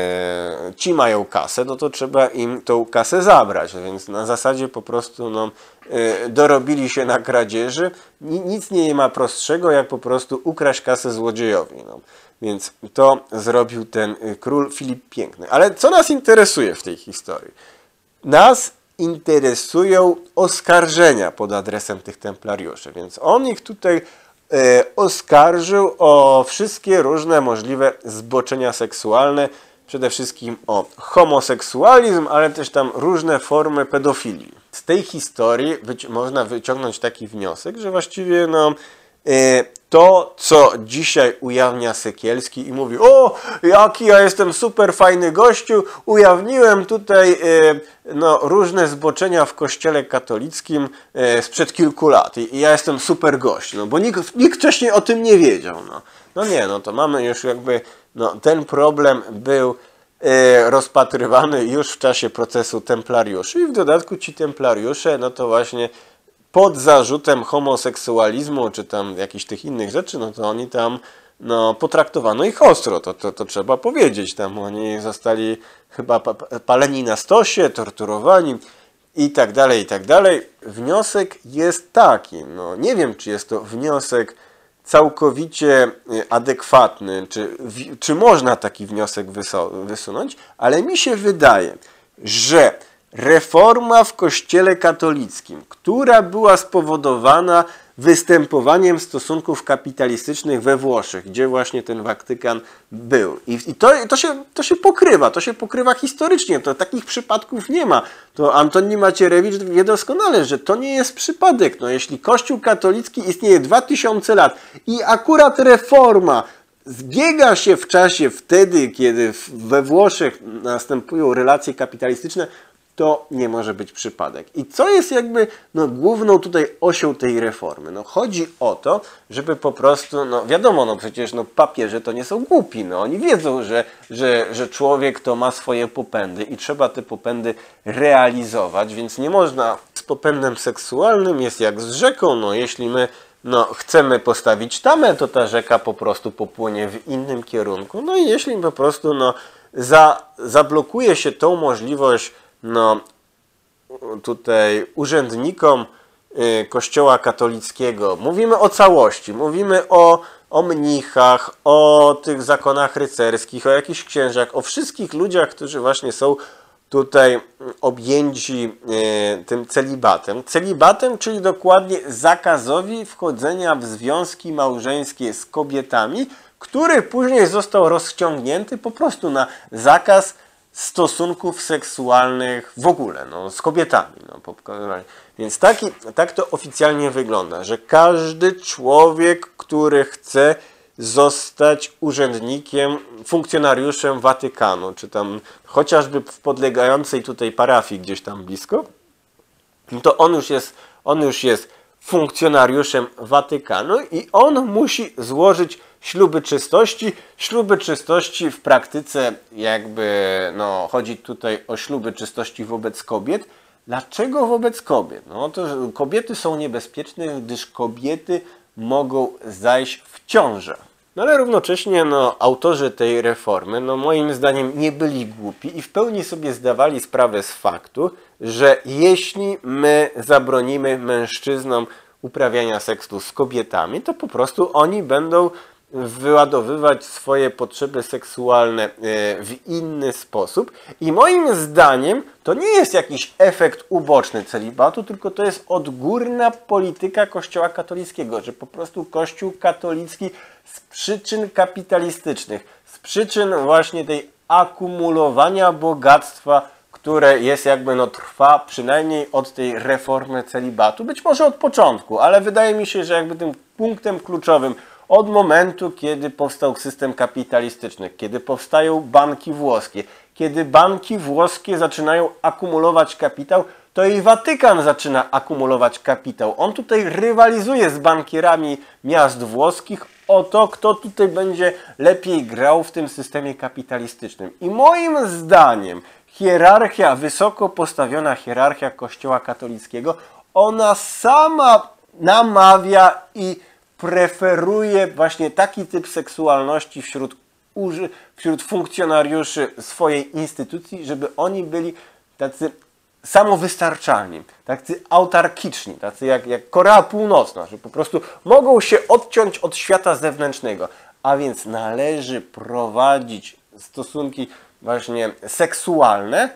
ci mają kasę, no to trzeba im tą kasę zabrać, więc na zasadzie po prostu no, yy, dorobili się na kradzieży, nic nie ma prostszego jak po prostu ukraść kasę złodziejowi. No. Więc to zrobił ten król Filip Piękny. Ale co nas interesuje w tej historii? Nas interesują oskarżenia pod adresem tych templariuszy, więc on ich tutaj oskarżył o wszystkie różne możliwe zboczenia seksualne, przede wszystkim o homoseksualizm, ale też tam różne formy pedofilii. Z tej historii wyci- można wyciągnąć taki wniosek, że właściwie no, to, co dzisiaj ujawnia Sekielski i mówi: o, jaki ja jestem super fajny gościu, ujawniłem tutaj no, różne zboczenia w kościele katolickim sprzed kilku lat i ja jestem super gość, no, bo nikt, nikt wcześniej o tym nie wiedział. No, no nie, no to mamy już jakby, no, ten problem był rozpatrywany już w czasie procesu templariuszy i w dodatku ci templariusze, no to właśnie pod zarzutem homoseksualizmu, czy tam jakichś tych innych rzeczy, no to oni tam no, potraktowano ich ostro, to, to, to trzeba powiedzieć. Tam oni zostali chyba paleni na stosie, torturowani i tak dalej, i tak dalej. Wniosek jest taki, no nie wiem, czy jest to wniosek całkowicie adekwatny, czy, czy można taki wniosek wysunąć, ale mi się wydaje, że reforma w Kościele katolickim, która była spowodowana występowaniem stosunków kapitalistycznych we Włoszech, gdzie właśnie ten Watykan był. I, i to, to, się, to się pokrywa, to się pokrywa historycznie, to takich przypadków nie ma. To Antoni Macierewicz wie doskonale, że to nie jest przypadek. No, jeśli Kościół katolicki istnieje dwa tysiące lat i akurat reforma zbiega się w czasie wtedy, kiedy we Włoszech następują relacje kapitalistyczne, to nie może być przypadek. I co jest jakby no, główną tutaj osią tej reformy? No, chodzi o to, żeby po prostu, no wiadomo, no przecież no, papieże to nie są głupi, no oni wiedzą, że, że, że człowiek to ma swoje popędy i trzeba te popędy realizować, więc nie można z popędem seksualnym jest jak z rzeką, no jeśli my no, chcemy postawić tamę, to ta rzeka po prostu popłynie w innym kierunku, no i jeśli po prostu no, za, zablokuje się tą możliwość no tutaj urzędnikom y, Kościoła katolickiego, mówimy o całości, mówimy o, o mnichach, o tych zakonach rycerskich, o jakichś księżach, o wszystkich ludziach, którzy właśnie są tutaj objęci y, tym celibatem. Celibatem, czyli dokładnie zakazowi wchodzenia w związki małżeńskie z kobietami, który później został rozciągnięty po prostu na zakaz stosunków seksualnych w ogóle, no, z kobietami. No, więc taki, tak to oficjalnie wygląda, że każdy człowiek, który chce zostać urzędnikiem, funkcjonariuszem Watykanu, czy tam chociażby w podlegającej tutaj parafii gdzieś tam blisko, to on już jest, on już jest funkcjonariuszem Watykanu i on musi złożyć śluby czystości. Śluby czystości w praktyce jakby, no, chodzi tutaj o śluby czystości wobec kobiet. Dlaczego wobec kobiet? No to kobiety są niebezpieczne, gdyż kobiety mogą zajść w ciążę. No ale równocześnie no, autorzy tej reformy, no moim zdaniem nie byli głupi i w pełni sobie zdawali sprawę z faktu, że jeśli my zabronimy mężczyznom uprawiania seksu z kobietami, to po prostu oni będą wyładowywać swoje potrzeby seksualne w inny sposób i moim zdaniem to nie jest jakiś efekt uboczny celibatu, tylko to jest odgórna polityka Kościoła katolickiego, że po prostu Kościół katolicki z przyczyn kapitalistycznych, z przyczyn właśnie tej akumulowania bogactwa, które jest jakby no trwa przynajmniej od tej reformy celibatu, być może od początku, ale wydaje mi się, że jakby tym punktem kluczowym od momentu, kiedy powstał system kapitalistyczny, kiedy powstają banki włoskie, kiedy banki włoskie zaczynają akumulować kapitał, to i Watykan zaczyna akumulować kapitał. On tutaj rywalizuje z bankierami miast włoskich o to, kto tutaj będzie lepiej grał w tym systemie kapitalistycznym. I moim zdaniem hierarchia, wysoko postawiona hierarchia Kościoła katolickiego, ona sama namawia i preferuje właśnie taki typ seksualności wśród, wśród funkcjonariuszy swojej instytucji, żeby oni byli tacy samowystarczalni, tacy autarkiczni, tacy jak, jak Korea Północna, że po prostu mogą się odciąć od świata zewnętrznego, a więc należy prowadzić stosunki właśnie seksualne,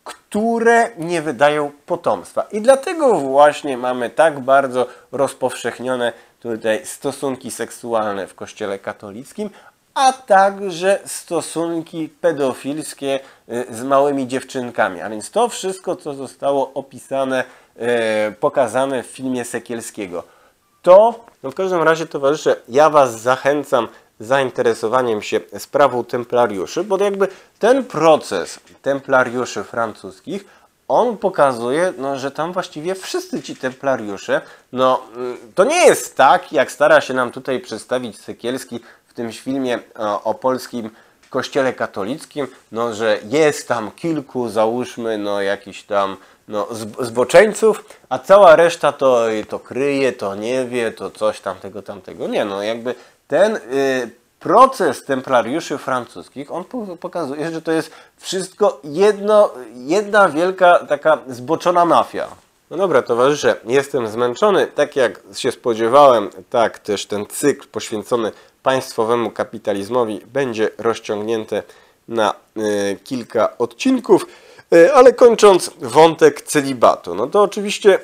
które nie wydają potomstwa. I dlatego właśnie mamy tak bardzo rozpowszechnione tutaj stosunki seksualne w Kościele katolickim, a także stosunki pedofilskie z małymi dziewczynkami. A więc to wszystko, co zostało opisane, pokazane w filmie Sekielskiego. To, no w każdym razie towarzysze, ja Was zachęcam zainteresowaniem się sprawą templariuszy, bo jakby ten proces templariuszy francuskich, on pokazuje, no, że tam właściwie wszyscy ci templariusze, no to nie jest tak, jak stara się nam tutaj przedstawić Sekielski w tym filmie o, o polskim kościele katolickim, no, że jest tam kilku, załóżmy, no jakiś tam no, zboczeńców, a cała reszta to, to kryje, to nie wie, to coś tamtego, tamtego. Nie, no jakby ten, proces templariuszy francuskich, on pokazuje, że to jest wszystko jedno, jedna wielka taka zboczona mafia. No dobra, towarzysze, jestem zmęczony. Tak jak się spodziewałem, tak też ten cykl poświęcony państwowemu kapitalizmowi będzie rozciągnięty na y, kilka odcinków. Y, ale kończąc wątek celibatu, no to oczywiście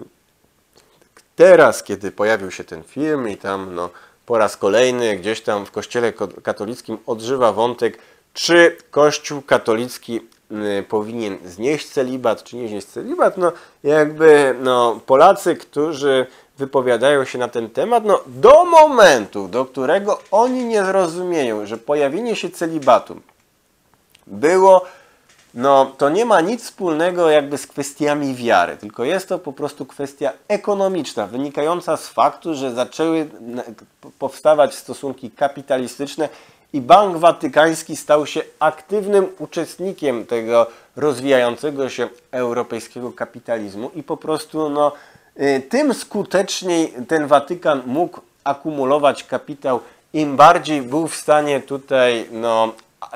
teraz, kiedy pojawił się ten film i tam no, po raz kolejny gdzieś tam w kościele katolickim odżywa wątek, czy kościół katolicki y, powinien znieść celibat, czy nie znieść celibat, no jakby no, Polacy, którzy wypowiadają się na ten temat, no do momentu, do którego oni nie zrozumieją, że pojawienie się celibatu było, no to nie ma nic wspólnego jakby z kwestiami wiary, tylko jest to po prostu kwestia ekonomiczna, wynikająca z faktu, że zaczęły powstawać stosunki kapitalistyczne i Bank Watykański stał się aktywnym uczestnikiem tego rozwijającego się europejskiego kapitalizmu i po prostu no, tym skuteczniej ten Watykan mógł akumulować kapitał, im bardziej był w stanie tutaj no,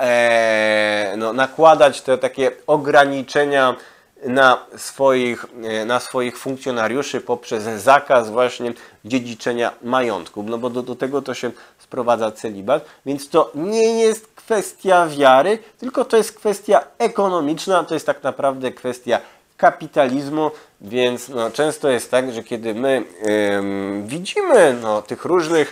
e, no, nakładać te takie ograniczenia na swoich, na swoich funkcjonariuszy poprzez zakaz właśnie dziedziczenia majątków, no bo do, do tego to się sprowadza celibat, więc to nie jest kwestia wiary, tylko to jest kwestia ekonomiczna, to jest tak naprawdę kwestia kapitalizmu, więc no, często jest tak, że kiedy my ym, widzimy no, tych różnych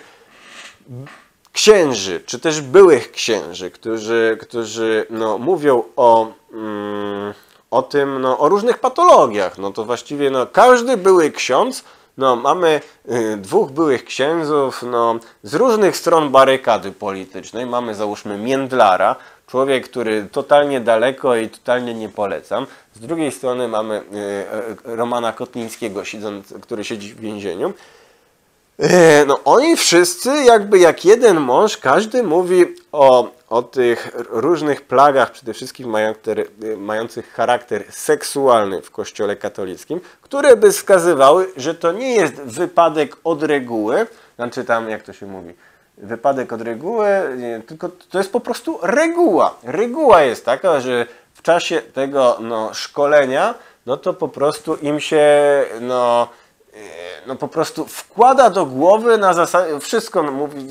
księży, czy też byłych księży, którzy, którzy no, mówią o, ym, o tym, no, o różnych patologiach, no to właściwie no, każdy były ksiądz, no, mamy y, dwóch byłych księdzów no, z różnych stron barykady politycznej. Mamy załóżmy Międlara, człowiek, który totalnie daleko i totalnie nie polecam. Z drugiej strony mamy y, Romana Kotlińskiego, siedząc, który siedzi w więzieniu. Y, no, oni wszyscy jakby jak jeden mąż, każdy mówi o, o tych różnych plagach, przede wszystkim mających, mających charakter seksualny w Kościele katolickim, które by wskazywały, że to nie jest wypadek od reguły, znaczy tam, jak to się mówi, wypadek od reguły, nie, tylko to jest po prostu reguła. Reguła jest taka, że w czasie tego no, szkolenia, no to po prostu im się no, no po prostu wkłada do głowy na zasadzie, wszystko no, mówi,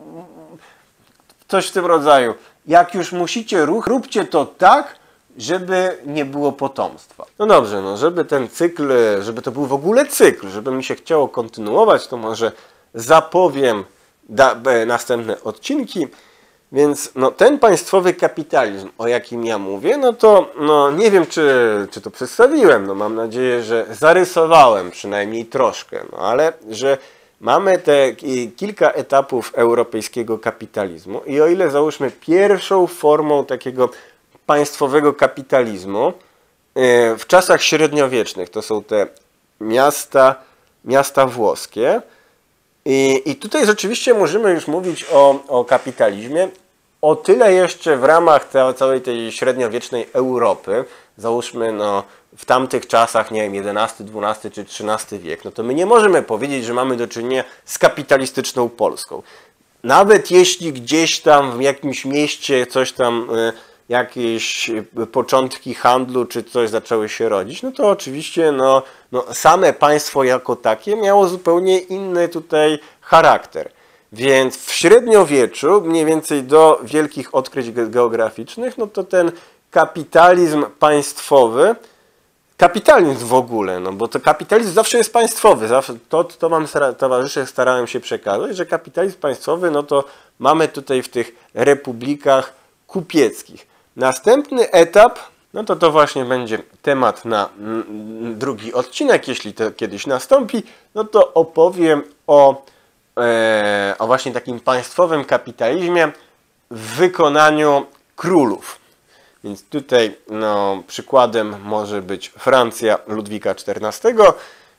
coś w tym rodzaju. Jak już musicie ruch, róbcie to tak, żeby nie było potomstwa. No dobrze, no żeby ten cykl, żeby to był w ogóle cykl, żeby mi się chciało kontynuować, to może zapowiem da, b, następne odcinki. Więc no, ten państwowy kapitalizm, o jakim ja mówię, no to no, nie wiem, czy, czy to przedstawiłem. No, mam nadzieję, że zarysowałem przynajmniej troszkę, no, ale że mamy te kilka etapów europejskiego kapitalizmu i o ile załóżmy pierwszą formą takiego państwowego kapitalizmu w czasach średniowiecznych to są te miasta, miasta włoskie i, i tutaj rzeczywiście możemy już mówić o, o kapitalizmie o tyle jeszcze w ramach te, całej tej średniowiecznej Europy, załóżmy no w tamtych czasach, nie wiem, jedenasty, dwunasty czy trzynasty wiek, no to my nie możemy powiedzieć, że mamy do czynienia z kapitalistyczną Polską. Nawet jeśli gdzieś tam w jakimś mieście coś tam, y, jakieś początki handlu czy coś zaczęły się rodzić, no to oczywiście no, no same państwo jako takie miało zupełnie inny tutaj charakter. Więc w średniowieczu, mniej więcej do wielkich odkryć geograficznych, no to ten kapitalizm państwowy, kapitalizm w ogóle, no bo to kapitalizm zawsze jest państwowy, zawsze, to, to wam towarzysze starałem się przekazać, że kapitalizm państwowy, no to mamy tutaj w tych republikach kupieckich. Następny etap, no to to właśnie będzie temat na drugi odcinek, jeśli to kiedyś nastąpi, no to opowiem o, e, o właśnie takim państwowym kapitalizmie w wykonaniu królów. Więc tutaj no, przykładem może być Francja Ludwika czternastego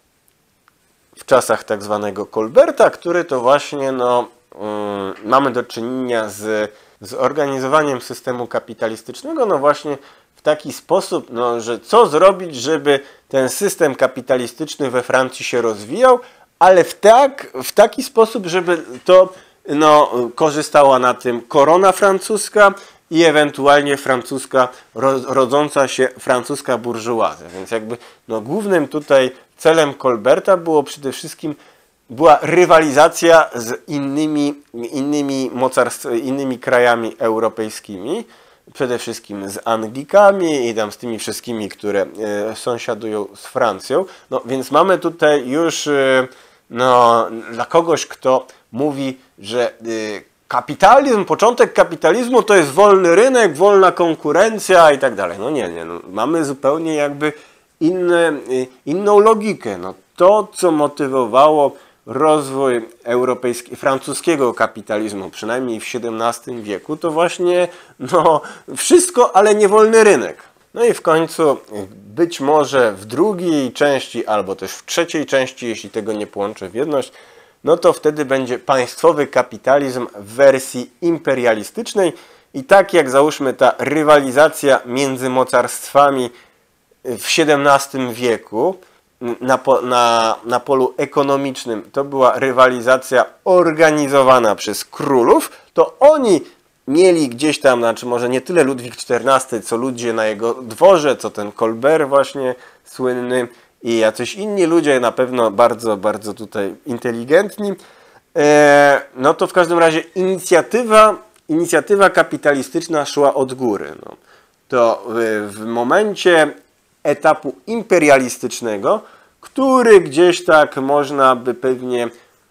w czasach tak zwanego Colberta, który to właśnie no, um, mamy do czynienia z, z organizowaniem systemu kapitalistycznego, no właśnie w taki sposób, no, że co zrobić, żeby ten system kapitalistyczny we Francji się rozwijał, ale w, tak, w taki sposób, żeby to no, korzystała na tym korona francuska i ewentualnie francuska, rodząca się francuska burżuazja. Więc jakby no, głównym tutaj celem Colberta było przede wszystkim była rywalizacja z innymi, innymi mocarstwami, innymi krajami europejskimi, przede wszystkim z Anglikami i tam z tymi wszystkimi, które e, sąsiadują z Francją. No więc mamy tutaj już e, no, dla kogoś, kto mówi, że e, kapitalizm, początek kapitalizmu to jest wolny rynek, wolna konkurencja i tak dalej. No nie, nie, no, mamy zupełnie jakby inne, e, inną logikę. No, to, co motywowało rozwój europejskiego, francuskiego kapitalizmu, przynajmniej w siedemnastym wieku, to właśnie no, wszystko, ale nie wolny rynek. No i w końcu być może w drugiej części, albo też w trzeciej części, jeśli tego nie połączę w jedność, no to wtedy będzie państwowy kapitalizm w wersji imperialistycznej i tak jak załóżmy ta rywalizacja między mocarstwami w siedemnastym wieku, Na, po, na, na polu ekonomicznym to była rywalizacja organizowana przez królów, to oni mieli gdzieś tam, znaczy może nie tyle Ludwik czternasty, co ludzie na jego dworze, co ten Colbert właśnie słynny i jacyś inni ludzie, na pewno bardzo, bardzo tutaj inteligentni. E, no to w każdym razie inicjatywa, inicjatywa kapitalistyczna szła od góry. No. To w, w momencie etapu imperialistycznego, który gdzieś tak można by pewnie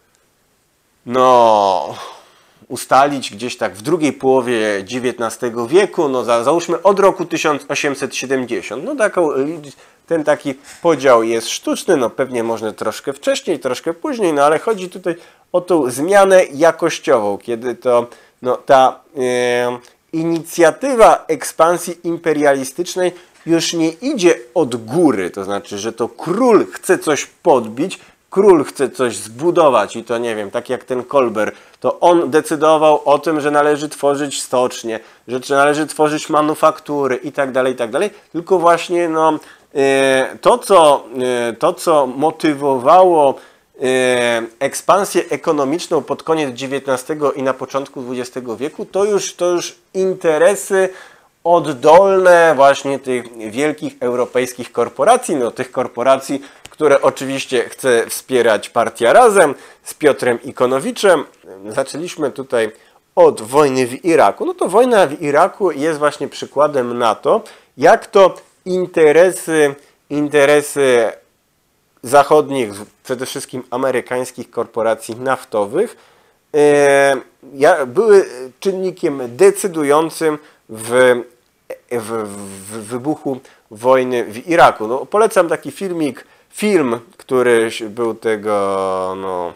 no, ustalić gdzieś tak w drugiej połowie dziewiętnastego wieku, no za, załóżmy od roku tysiąc osiemset siedemdziesiąt. No taką, ten taki podział jest sztuczny, no pewnie można troszkę wcześniej, troszkę później, no ale chodzi tutaj o tą zmianę jakościową, kiedy to no, ta e, inicjatywa ekspansji imperialistycznej już nie idzie od góry, to znaczy, że to król chce coś podbić, król chce coś zbudować i to nie wiem, tak jak ten Colbert, to on decydował o tym, że należy tworzyć stocznie, że należy tworzyć manufaktury i tak dalej, i tak dalej, tylko właśnie no, to, co, to, co motywowało ekspansję ekonomiczną pod koniec dziewiętnastego i na początku dwudziestego wieku, to już, to już interesy oddolne właśnie tych wielkich europejskich korporacji, no tych korporacji, które oczywiście chce wspierać Partia Razem z Piotrem Ikonowiczem. Zaczęliśmy tutaj od wojny w Iraku. No to wojna w Iraku jest właśnie przykładem na to, jak to interesy, interesy zachodnich, przede wszystkim amerykańskich korporacji naftowych, e, były czynnikiem decydującym w, w, w wybuchu wojny w Iraku. No, polecam taki filmik, film, który był tego, no,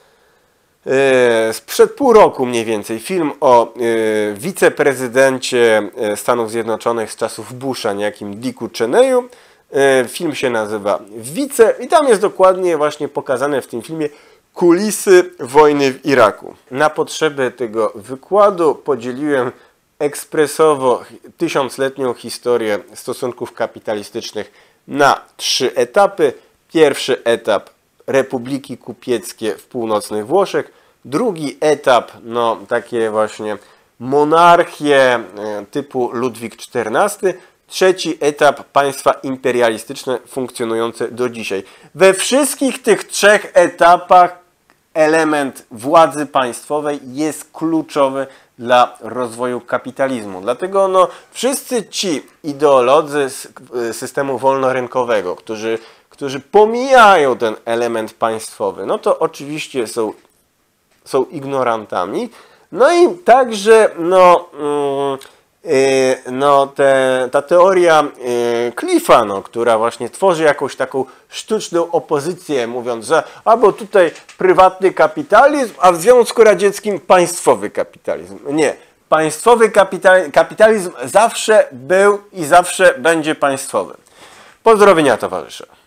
sprzed pół roku mniej więcej, film o y, wiceprezydencie Stanów Zjednoczonych z czasów Busha, niejakim Dicku Cheneyu. Y, film się nazywa Wice i tam jest dokładnie właśnie pokazane w tym filmie kulisy wojny w Iraku. Na potrzeby tego wykładu podzieliłem ekspresowo tysiącletnią historię stosunków kapitalistycznych na trzy etapy. Pierwszy etap republiki kupieckie w północnych Włoszech. Drugi etap, no takie właśnie monarchie typu Ludwik czternasty. Trzeci etap państwa imperialistyczne funkcjonujące do dzisiaj. We wszystkich tych trzech etapach element władzy państwowej jest kluczowy dla rozwoju kapitalizmu. Dlatego no, wszyscy ci ideolodzy systemu wolnorynkowego, którzy, którzy pomijają ten element państwowy, no to oczywiście są, są ignorantami. No i także no, yy, no te, ta teoria yy, Cliffa, no, która właśnie tworzy jakąś taką sztuczną opozycję, mówiąc, że albo tutaj prywatny kapitalizm, a w Związku Radzieckim państwowy kapitalizm. Nie. Państwowy kapitalizm, kapitalizm zawsze był i zawsze będzie państwowy. Pozdrowienia, towarzysze.